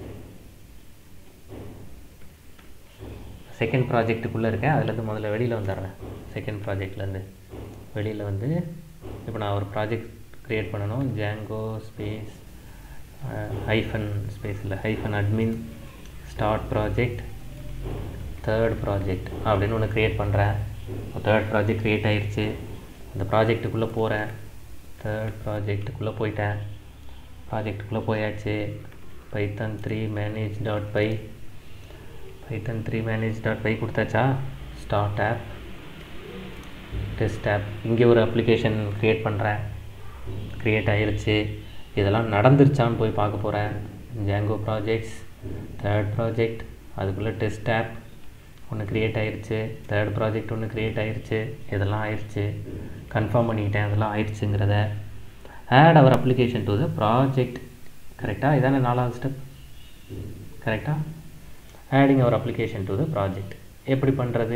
செகண்ட் ப்ராஜெக்ட்டுக்குள்ளே இருக்கேன். அதுலேருந்து முதல்ல வெளியில் வந்துடுறேன். செகண்ட் ப்ராஜெக்ட்லேருந்து வெளியில் வந்து இப்போ நான் ஒரு ப்ராஜெக்ட் க்ரியேட் பண்ணணும். ஜாங்கோ ஸ்பேஸ் ஹைஃபன் ஸ்பேஸ் இல்லை hyphen admin start project third project அப்படின்னு ஒன்று க்ரியேட் பண்ணுறேன். தேர்ட் ப்ராஜெக்ட் க்ரியேட் ஆகிடுச்சு. அந்த ப்ராஜெக்ட்டுக்குள்ளே போகிறேன். தேர்ட் ப்ராஜெக்ட்டுக்குள்ளே போயிட்டேன். ப்ராஜெக்ட்டுக்குள்ளே போயாச்சு. பைத்தான் 3 manage.py பைத்தான் 3 manage.py கொடுத்தாச்சா. Start app test app. இங்கே ஒரு அப்ளிகேஷன் க்ரியேட் பண்ணுறேன். க்ரியேட் ஆகிருச்சு. இதெல்லாம் நடந்துருச்சான்னு போய் பார்க்க போகிறேன். ஜாங்கோ ப்ராஜெக்ட்ஸ் தேர்ட் ப்ராஜெக்ட் அதுக்குள்ளே டெஸ்ட் ஆப் ஒன்று க்ரியேட் ஆகிருச்சு. தேர்ட் ப்ராஜெக்ட் ஒன்று க்ரியேட் ஆகிருச்சு. இதெல்லாம் ஆயிடுச்சு. கன்ஃபார்ம் பண்ணிக்கிட்டேன் அதெல்லாம் ஆயிடுச்சுங்கிறத. Add our application to the project. கரெக்டாக இதானே 4வது ஸ்டெப். கரெக்டாக adding our application to the project. எப்படி பண்ணுறது?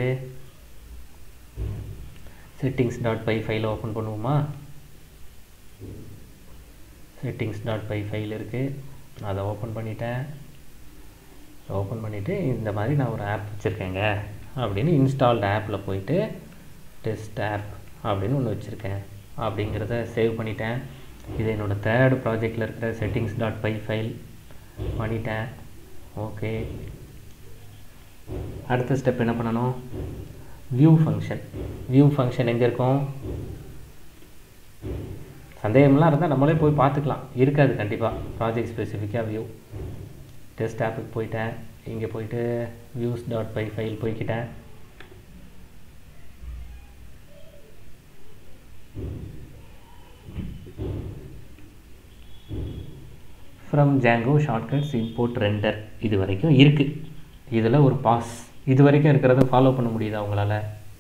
settings.py ஃபைலை ஓப்பன் பண்ணுவோமா. settings.py ஃபைல் இருக்குது. அதை ஓப்பன் பண்ணிட்டேன். ஓப்பன் பண்ணிவிட்டு இந்த மாதிரி நான் ஒரு ஆப் வச்சுருக்கேங்க அப்படின்னு இன்ஸ்டால்டு ஆப்பில் போயிட்டு டெஸ்ட் ஆப் அப்படின்னு ஒன்று வச்சுருக்கேன் அப்படிங்கிறத சேவ் பண்ணிட்டேன். இது என்னோடய தேர்ட் ப்ராஜெக்டில் இருக்கிற settings.py ஃபைல் பண்ணிட்டேன். ஓகே, அடுத்த ஸ்டெப் என்ன பண்ணணும்? View function. வியூ ஃபங்க்ஷன் எங்கே இருக்கும்? சந்தேகம்லாம் இருந்தால் நம்மளே போய் பார்த்துக்கலாம். இருக்காது கண்டிப்பாக. ப்ராஜெக்ட் ஸ்பெசிஃபிக்காக வியூ. டெஸ்ட் ஆப்புக்கு போயிட்டேன். இங்கே போயிட்டு views.py ஃபைல் போய்க்கிட்டேன். From Django shortcuts import render இது வரைக்கும் இருக்குது. இதில் ஒரு பாஸ் இது வரைக்கும் இருக்கிறத ஃபாலோ பண்ண முடியுதா உங்களால்?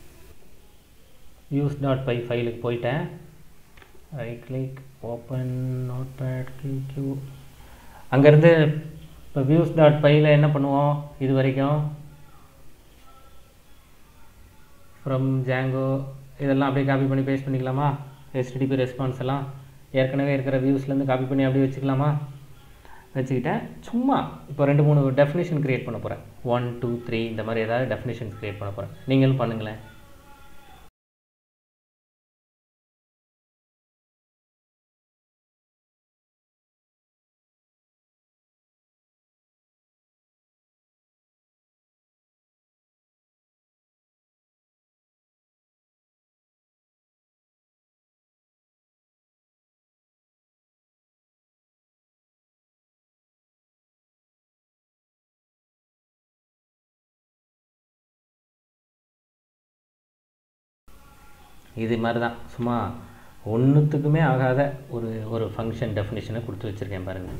views.py ஃபைலுக்கு போயிட்டேன். ரைட் கிளிக் ஓப்பன் நோட்பேட் கியூ. அங்கேருந்து இப்போ views.pyல என்ன பண்ணுவோம்? இது வரைக்கும் ஃப்ரம் ஜாங்கோ இதெல்லாம் அப்படியே காப்பி பண்ணி பேஸ்ட் பண்ணிக்கலாமா? HTTP ரெஸ்பான்ஸ் எல்லாம் ஏற்கனவே இருக்கிற வியூஸ்லேருந்து காப்பி பண்ணி அப்படியே வச்சுக்கலாமா? வச்சுக்கிட்டேன். சும்மா இப்போ 2-3 டெஃபினேஷன் க்ரியேட் பண்ண போகிறேன். 1 2 3 இந்த மாதிரி ஏதாவது டெஃபினேஷன்ஸ் க்ரியேட் பண்ண போகிறேன். நீங்களும் பண்ணுங்களேன். இது மாதிரி தான் சும்மா ஒன்றுத்துக்குமே ஆகாத ஒரு ஃபங்க்ஷன் டெஃபினிஷனை கொடுத்து வச்சுருக்கேன் பாருங்கள்.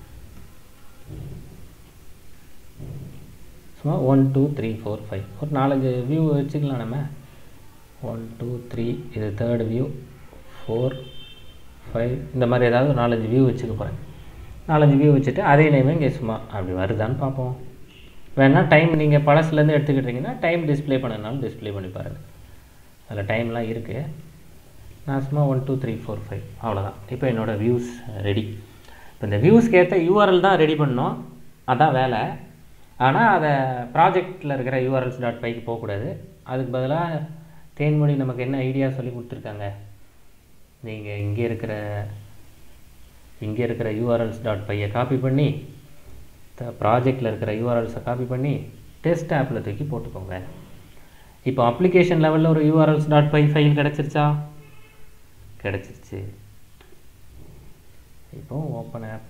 சும்மா 1 2 3 4 5 ஒரு 4 வியூ வச்சுக்கலாம் நம்ம. 1 2 3 இது தேர்ட் வியூ 4 5 இந்த மாதிரி ஏதாவது 4-5 வியூ வச்சுக்க போகிறேன். 4-5 வியூ வச்சுட்டு அதே நேமே இங்கே சும்மா அப்படி வருதான்னு பார்ப்போம். வேணால் டைம் நீங்கள் பழசுலேருந்து எடுத்துக்கிட்டிங்கன்னா டைம் டிஸ்பிளே பண்ணனாலும் டிஸ்பிளே பண்ணி பாருங்கள். அதில் டைம்லாம் இருக்குது. நான் சும்மா 1 2 3 4 5 அவ்வளோதான். இப்போ என்னோடய வியூஸ் ரெடி. இப்போ இந்த வியூஸ்க்கு ஏற்ற யூஆர்எல் தான் ரெடி பண்ணோம். அதான் வேலை. ஆனால் அதை ப்ராஜெக்டில் இருக்கிற urls.pyக்கு போகக்கூடாது. அதுக்கு பதிலாக தேன்மொழி நமக்கு என்ன ஐடியா சொல்லி கொடுத்துருக்காங்க. நீங்கள் இங்கே இருக்கிற urls.pyயை காப்பி பண்ணி ப்ராஜெக்டில் இருக்கிற யூஆர்எல்ஸை காப்பி பண்ணி டெஸ்ட் ஆப்பில் தூக்கி போட்டுக்கோங்க. இப்போ அப்ளிகேஷன் லெவலில் ஒரு urls.py ஃபைல் கிடச்சிருச்சா? கிடச்சிருச்சு. இப்போ ஓப்பன் ஆப்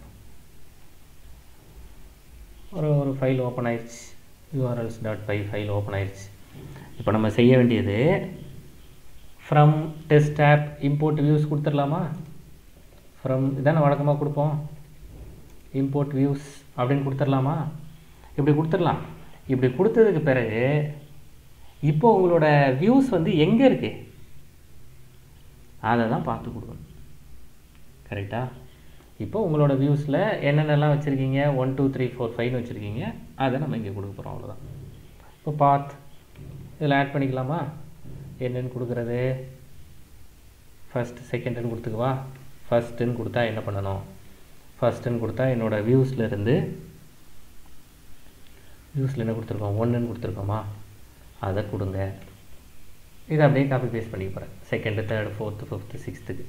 ஒரு ஃபைல் ஓப்பன் ஆயிடுச்சு. urls.py ஃபைல் ஓப்பன் ஆயிடுச்சு. இப்போ நம்ம செய்ய வேண்டியது from test app import views கொடுத்துடலாமா? ஃப்ரம் இதான வழக்கமாக கொடுப்போம். இம்போர்ட் வியூஸ் அப்படின்னு கொடுத்துடலாமா? இப்படி கொடுத்துடலாம். இப்படி கொடுத்ததுக்கு பிறகு இப்போ உங்களோட வியூஸ் வந்து எங்கே இருக்குது அதை தான் பார்த்து கொடுக்கணும். கரெக்டாக? இப்போ உங்களோட வியூஸில் என்னென்னலாம் வச்சுருக்கீங்க? 1 2 3 4 5 வச்சுருக்கீங்க. அதை நம்ம இங்கே கொடுக்க போகிறோம். அவ்வளோதான். இப்போ பாத் இதில் ஆட் பண்ணிக்கலாமா? என்னென்னு கொடுக்குறது? ஃபஸ்ட்டு செகண்டுன்னு கொடுத்துக்குவா. ஃபஸ்ட்டுன்னு கொடுத்தா என்ன பண்ணணும்? ஃபஸ்ட்டுன்னு கொடுத்தா என்னோடய வியூஸில் என்ன கொடுத்துருக்கோம்? 1ன்னு கொடுத்துருக்கோமா? அதை கொடுங்க. இதை அப்படியே காப்பி பேஸ்ட் பண்ணி போகிறேன் செகண்டு, தேர்டு, ஃபோர்த்து, ஃபிஃப்த்து, சிக்ஸ்த்துக்கு.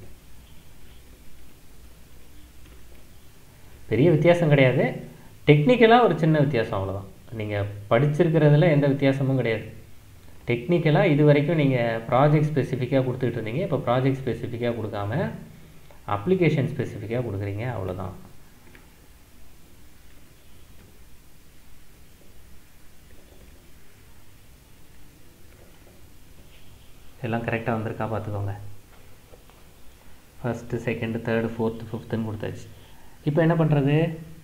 பெரிய வித்தியாசம் கிடையாது, டெக்னிக்கலாக ஒரு சின்ன வித்தியாசம், அவ்வளோதான். நீங்கள் படிச்சிருக்கிறதுல எந்த வித்தியாசமும் கிடையாது. டெக்னிக்கலாக இது வரைக்கும் நீங்கள் ப்ராஜெக்ட் ஸ்பெசிஃபிக்காக கொடுத்துட்டு இருந்தீங்க, இப்போ ப்ராஜெக்ட் ஸ்பெசிஃபிக்காக கொடுக்காம அப்ளிகேஷன் ஸ்பெசிஃபிக்காக கொடுக்குறீங்க, அவ்வளோதான். எல்லாம் கரெக்டாக வந்திருக்கா பார்த்துக்கோங்க. ஃபஸ்ட்டு, செகண்டு, தேர்டு, ஃபோர்த்து, ஃபிஃப்த்துன்னு கொடுத்தாச்சு. இப்போ என்ன பண்ணுறது?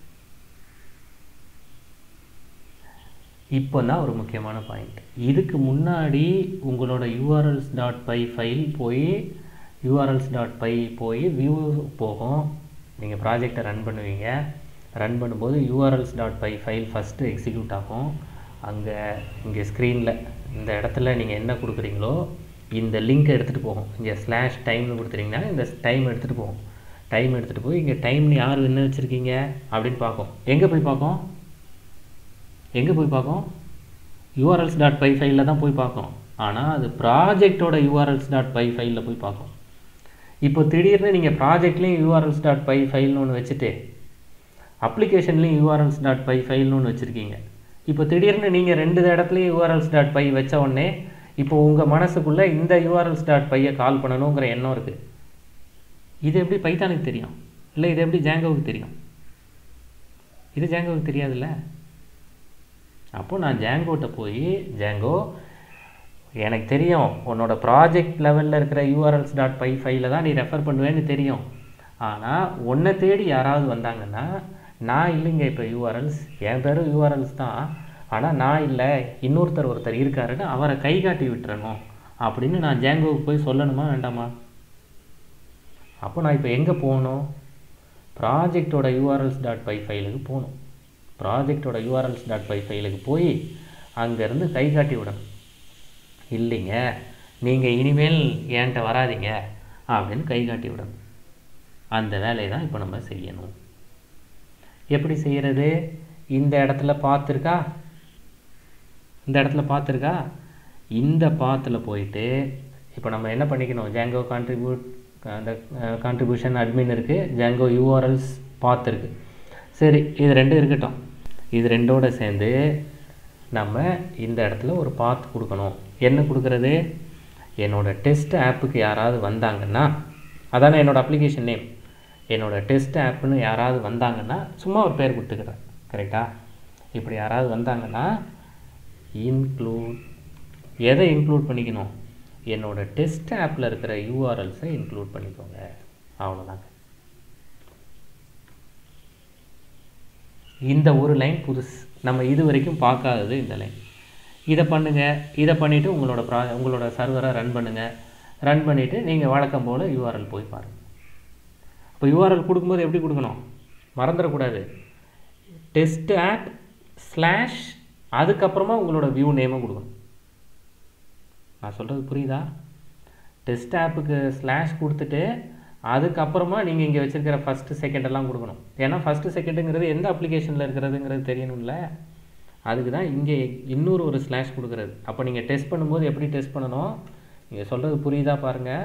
இப்போ தான் ஒரு முக்கியமான பாயிண்ட். இதுக்கு முன்னாடி உங்களோட urls.py ஃபைல் போய் urls.py போய் வியூ போகும். நீங்கள் ப்ராஜெக்டை ரன் பண்ணுவீங்க. ரன் பண்ணும்போது urls.py ஃபைல் ஃபஸ்ட்டு எக்ஸிக்யூட் ஆகும். இங்கே ஸ்க்ரீனில் இந்த இடத்துல நீங்கள் என்ன கொடுக்குறீங்களோ இந்த லிங்க்கை எடுத்துகிட்டு போகும். இங்கே /டைம்னு கொடுத்துட்டிங்கன்னா இந்த டைம் எடுத்துகிட்டு போகும். டைம் எடுத்துகிட்டு போய் இங்கே டைம்னு யார் என்ன வச்சுருக்கீங்க அப்படின்னு பார்க்கும். எங்கே போய் பார்க்கும்? urls.py ஃபைலில் தான் போய் பார்க்கும். ஆனால் அது ப்ராஜெக்டோட urls.py ஃபைலில் போய் பார்க்கும். இப்போ திடீர்னு நீங்கள் ப்ராஜெக்ட்லேயும் urls.py ஃபைல்னு ஒன்று வச்சுட்டு அப்ளிகேஷன்லேயும் urls.py ஃபைல்னு ஒன்று வச்சுருக்கீங்க. இப்போ திடீர்னு நீங்கள் 2 இடத்துலையும் urls.py வச்ச உடனே இப்போ உங்கள் மனசுக்குள்ளே இந்த urls.pyயை கால் பண்ணணுங்கிற எண்ணம் இருக்குது. இது எப்படி பைத்தானுக்கு தெரியும்? இல்லை இது எப்படி ஜாங்கோவுக்கு தெரியும்? இது ஜாங்கோவுக்கு தெரியாதுல்ல. அப்போது நான் ஜாங்கோட்ட போய், ஜாங்கோ எனக்கு தெரியும் உன்னோட ப்ராஜெக்ட் லெவலில் இருக்கிற urls.py ஃபைலை தான் நீ ரெஃபர் பண்ணுவேன்னு தெரியும். ஆனால் உன்னை தேடி யாராவது வந்தாங்கன்னா நான் இல்லைங்க, இப்போ urls என் பேரும் urls தான், ஆனால் நான் இல்லை ஒருத்தர் இருக்காருன்னு அவரை கை காட்டி விட்டுறணும் அப்படின்னு நான் ஜாங்கோவுக்கு போய் சொல்லணுமா வேண்டாமா? அப்போ நான் இப்போ எங்கே போகணும்? ப்ராஜெக்டோட urls.py ஃபைலுக்கு போகணும். ப்ராஜெக்டோட urls.py ஃபைலுக்கு போய் அங்கேருந்து கை காட்டி விடணும். இல்லைங்க நீங்கள் இனிமேல் என்கிட்ட வராதிங்க அப்படின்னு கை காட்டி விடணும். அந்த வேலையை தான் இப்போ நம்ம செய்யணும். எப்படி செய்கிறது? இந்த இடத்துல பார்த்துருக்கா, இந்த பாத்தில் போயிட்டு இப்போ நம்ம என்ன பண்ணிக்கணும்? ஜாங்கோ அந்த கான்ட்ரிபியூஷன் அட்மின் இருக்குது, ஜாங்கோ urls பாத் இருக்குது. சரி, இது 2 இருக்கட்டும். இது 2ஓட சேர்ந்து நம்ம இந்த இடத்துல ஒரு பாத் கொடுக்கணும். என்ன கொடுக்குறது? என்னோடய டெஸ்ட் ஆப்புக்கு யாராவது வந்தாங்கன்னா, அதானே என்னோடய அப்ளிகேஷன் நேம், என்னோடய டெஸ்ட் ஆப்புன்னு யாராவது வந்தாங்கன்னா சும்மா ஒரு பேர் கொடுத்துக்கிறேன். கரெக்டாக? இப்படி யாராவது வந்தாங்கன்னா எதை இன்க்ளூட் பண்ணிக்கணும்? என்னோடய டெஸ்ட் ஆப்பில் இருக்கிற urls-ஐ இன்க்ளூட் பண்ணிக்கோங்க. அவ்வளோதாங்க. இந்த ஒரு லைன் புதுசு, நம்ம இது வரைக்கும் பார்க்காதது இந்த லைன். இதை பண்ணுங்கள். இதை பண்ணிவிட்டு உங்களோட சர்வரை ரன் பண்ணுங்கள். ரன் பண்ணிவிட்டு நீங்கள் வழக்கம் போல் url போய் பாருங்கள். இப்போ url கொடுக்கும்போது எப்படி கொடுக்கணும்? மறந்துடக்கூடாது. டெஸ்ட் ஆப் / அதுக்கப்புறமா உங்களோட வியூ நேமை கொடுக்கணும். நான் சொல்கிறது புரியுதா? டெஸ்ட் ஆப்புக்கு / கொடுத்துட்டு அதுக்கப்புறமா நீங்கள் இங்கே வச்சுருக்கிற ஃபஸ்ட்டு செகண்டெல்லாம் கொடுக்கணும். ஏன்னா ஃபஸ்ட்டு செகண்டுங்கிறது எந்த அப்ளிகேஷனில் இருக்கிறதுங்கிறது தெரியணும்ல. அதுக்கு தான் இங்கே இன்னொரு ஒரு / கொடுக்குறது. அப்போ நீங்கள் டெஸ்ட் பண்ணும்போது எப்படி டெஸ்ட் பண்ணணும்? நீங்கள் சொல்கிறது புரியுதா பாருங்கள்.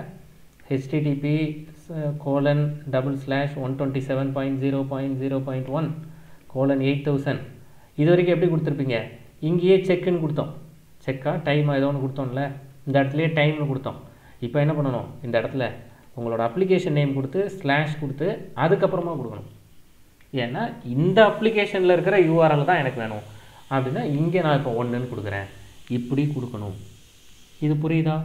http://127.0.0.1:8000 இது வரைக்கும் எப்படி கொடுத்துருப்பீங்க? இங்கேயே செக்குன்னு கொடுத்தோம். செக்கா டைம் ஏதோ ஒன்று கொடுத்தோம்ல, இந்த இடத்துலையே டைம்னு கொடுத்தோம். இப்போ என்ன பண்ணணும்? இந்த இடத்துல உங்களோட அப்ளிகேஷன் நேம் கொடுத்து / கொடுத்து அதுக்கப்புறமா கொடுக்கணும். ஏன்னா இந்த அப்ளிகேஷனில் இருக்கிற url தான் எனக்கு வேணும் அப்படின்னா இங்கே நான் இப்போ 1ன்னு கொடுக்குறேன். இப்படி கொடுக்கணும். இது புரியுதா?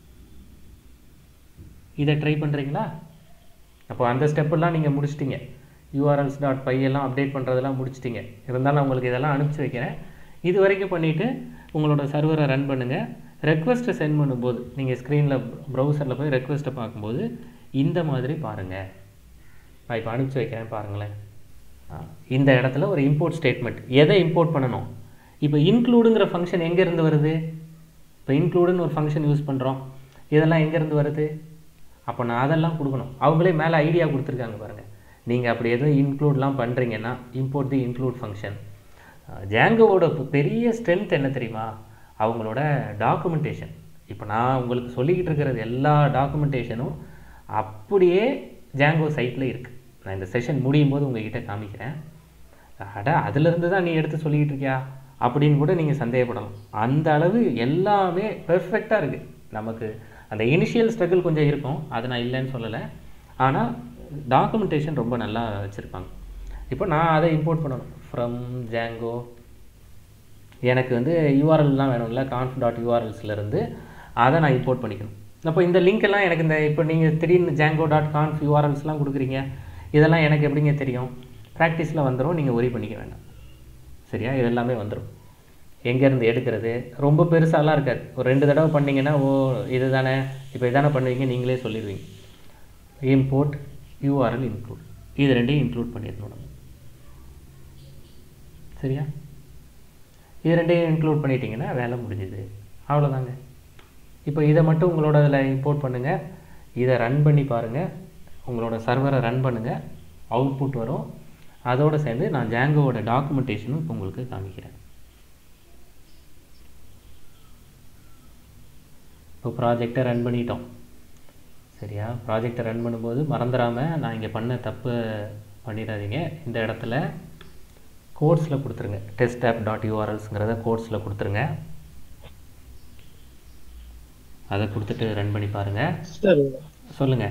இதை ட்ரை பண்ணுறீங்களா? அப்போ அந்த ஸ்டெப்பெல்லாம் நீங்கள் முடிச்சிட்டிங்க. urls.py எல்லாம் அப்டேட் பண்ணுறதெல்லாம் முடிச்சிட்டிங்க. இருந்தாலும் உங்களுக்கு இதெல்லாம் அனுப்பிச்சி வைக்கிறேன். இது வரைக்கும் பண்ணிவிட்டு உங்களோட சர்வரை ரன் பண்ணுங்கள். ரெக்வெஸ்ட்டை சென்ட் பண்ணும்போது நீங்கள் ஸ்க்ரீனில் ப்ரௌசரில் போய் ரெக்வெஸ்ட்டை பார்க்கும்போது இந்த மாதிரி பாருங்கள். நான் இப்போ அனுப்பிச்சி வைக்கிறேன் பாருங்களேன். இந்த இடத்துல ஒரு இம்போர்ட் ஸ்டேட்மெண்ட். எதை இம்போர்ட் பண்ணணும்? இப்போ இன்க்ளூடுங்கிற ஃபங்க்ஷன் எங்கேருந்து வருது? இப்போ இன்க்ளூடுன்னு ஒரு ஃபங்க்ஷன் யூஸ் பண்ணுறோம். இதெல்லாம் எங்கேருந்து வருது? அப்போ நான் அதெல்லாம் கொடுக்கணும். அவங்களே மேலே ஐடியா கொடுத்துருக்காங்க பாருங்கள். நீங்கள் அப்படி எதுவும் இன்க்ளூட்லாம் பண்ணுறீங்கன்னா இம்போர்ட் தி இன்க்ளூட் ஃபங்க்ஷன். ஜாங்கோவோட பெரிய ஸ்ட்ரென்த் என்ன தெரியுமா? அவங்களோட டாக்குமெண்டேஷன். இப்போ நான் உங்களுக்கு சொல்லிக்கிட்டு இருக்கிறது எல்லா டாக்குமெண்டேஷனும் அப்படியே ஜாங்கோ சைட்டில் இருக்குது. நான் இந்த செஷன் முடியும் போது உங்ககிட்ட காமிக்கிறேன். அட அதிலிருந்து தான் நீ எடுத்து சொல்லிக்கிட்டு இருக்கியா அப்படின்னு கூட நீங்கள் சந்தேகப்படலாம். அந்த அளவு எல்லாமே பெர்ஃபெக்டாக இருக்குது. நமக்கு அந்த இனிஷியல் ஸ்ட்ரகிள் கொஞ்சம் இருக்கும், அது நான் இல்லைன்னு சொல்லலை. ஆனால் டாக்குமெண்டேஷன் ரொம்ப நல்லா வச்சுருப்பாங்க. இப்போ நான் அதை இம்போர்ட் பண்ணணும் ஃப்ரம் ஜாங்கோ. எனக்கு வந்து யூஆர்எல்லாம் வேணும்ல, conf.urlsலேருந்து அதை நான் இம்போர்ட் பண்ணிக்கணும். அப்போ இந்த லிங்க் எல்லாம் எனக்கு இந்த இப்போ நீங்கள் திடீர்னு jango.conf URLஸ்லாம் கொடுக்குறீங்க, இதெல்லாம் எனக்கு எப்படிங்க தெரியும்? ப்ராக்டிஸில் வந்துடும், நீங்கள் ஒரி பண்ணிக்க வேண்டாம். சரியா? இது எல்லாமே வந்துடும். எங்கேருந்து எடுக்கிறது ரொம்ப பெருசாலாம் இருக்காது. ஒரு 2 தடவை பண்ணிங்கன்னா ஓ இது தானே இப்போ இதானே பண்ணுவீங்க, நீங்களே சொல்லிடுவீங்க. இம்போர்ட் URL இன்க்ளூட், இது ரெண்டையும் இன்க்ளூட் பண்ணிடணும் நம்ம. சரியா? இது ரெண்டையும் இன்க்ளூட் பண்ணிட்டீங்கன்னா வேலை முடிஞ்சுது, அவ்வளோதாங்க. இப்போ இதை மட்டும் உங்களோட இதில் இம்போர்ட் பண்ணுங்கள், இதை ரன் பண்ணி பாருங்கள், உங்களோட சர்வரை ரன் பண்ணுங்கள், அவுட்புட் வரும். அதோடு சேர்ந்து நான் ஜாங்கோவோட டாக்குமெண்டேஷனும் இப்போ உங்களுக்கு காமிக்கிறேன். இப்போ ப்ராஜெக்டை ரன் பண்ணிட்டோம். சரியா? ப்ராஜெக்டை ரன் பண்ணும்போது மறந்துடாமல், நான் இங்கே பண்ண தப்பு பண்ணிடாதீங்க, இந்த இடத்துல கோட்ஸில் கொடுத்துருங்க, testapp.urlsங்கிறத கோட்ஸில் கொடுத்துருங்க. அதை கொடுத்துட்டு ரன் பண்ணி பாருங்கள். சொல்லுங்கள்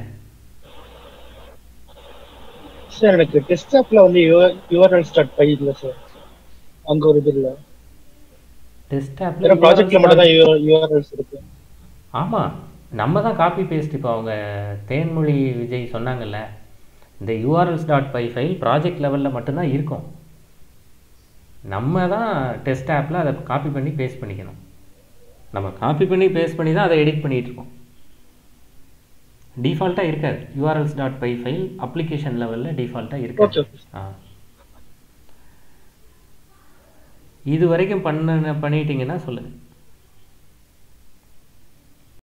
சார். எனக்கு டெஸ்க்டாப்ல வந்து urls.py இல்ல சார், அங்க ஒரு இது இல்ல. டெஸ்க்டாப்ல ப்ராஜெக்ட்ல மட்டும் தான் urls இருக்கு. ஆமாம், நம்ம தான் காப்பி பேஸ்ட். இப்போ அவங்க தேன்மொழி விஜய் சொன்னாங்கல்ல, இந்த urls.py ஃபைல் ப்ராஜெக்ட் லெவலில் மட்டும்தான் இருக்கும். நம்ம தான் டெஸ்ட் ஆப்பில் அதை காப்பி பண்ணி பேஸ்ட் பண்ணிக்கணும். நம்ம காப்பி பண்ணி பேஸ்ட் பண்ணி தான் அதை எடிட் பண்ணிகிட்டு இருக்கோம். டிஃபால்ட்டாக இருக்காது. urls.py ஃபைல் அப்ளிகேஷன் லெவலில் டிஃபால்ட்டாக இருக்காது. இது வரைக்கும் பண்ணிட்டீங்கன்னா சொல்லுங்கள்.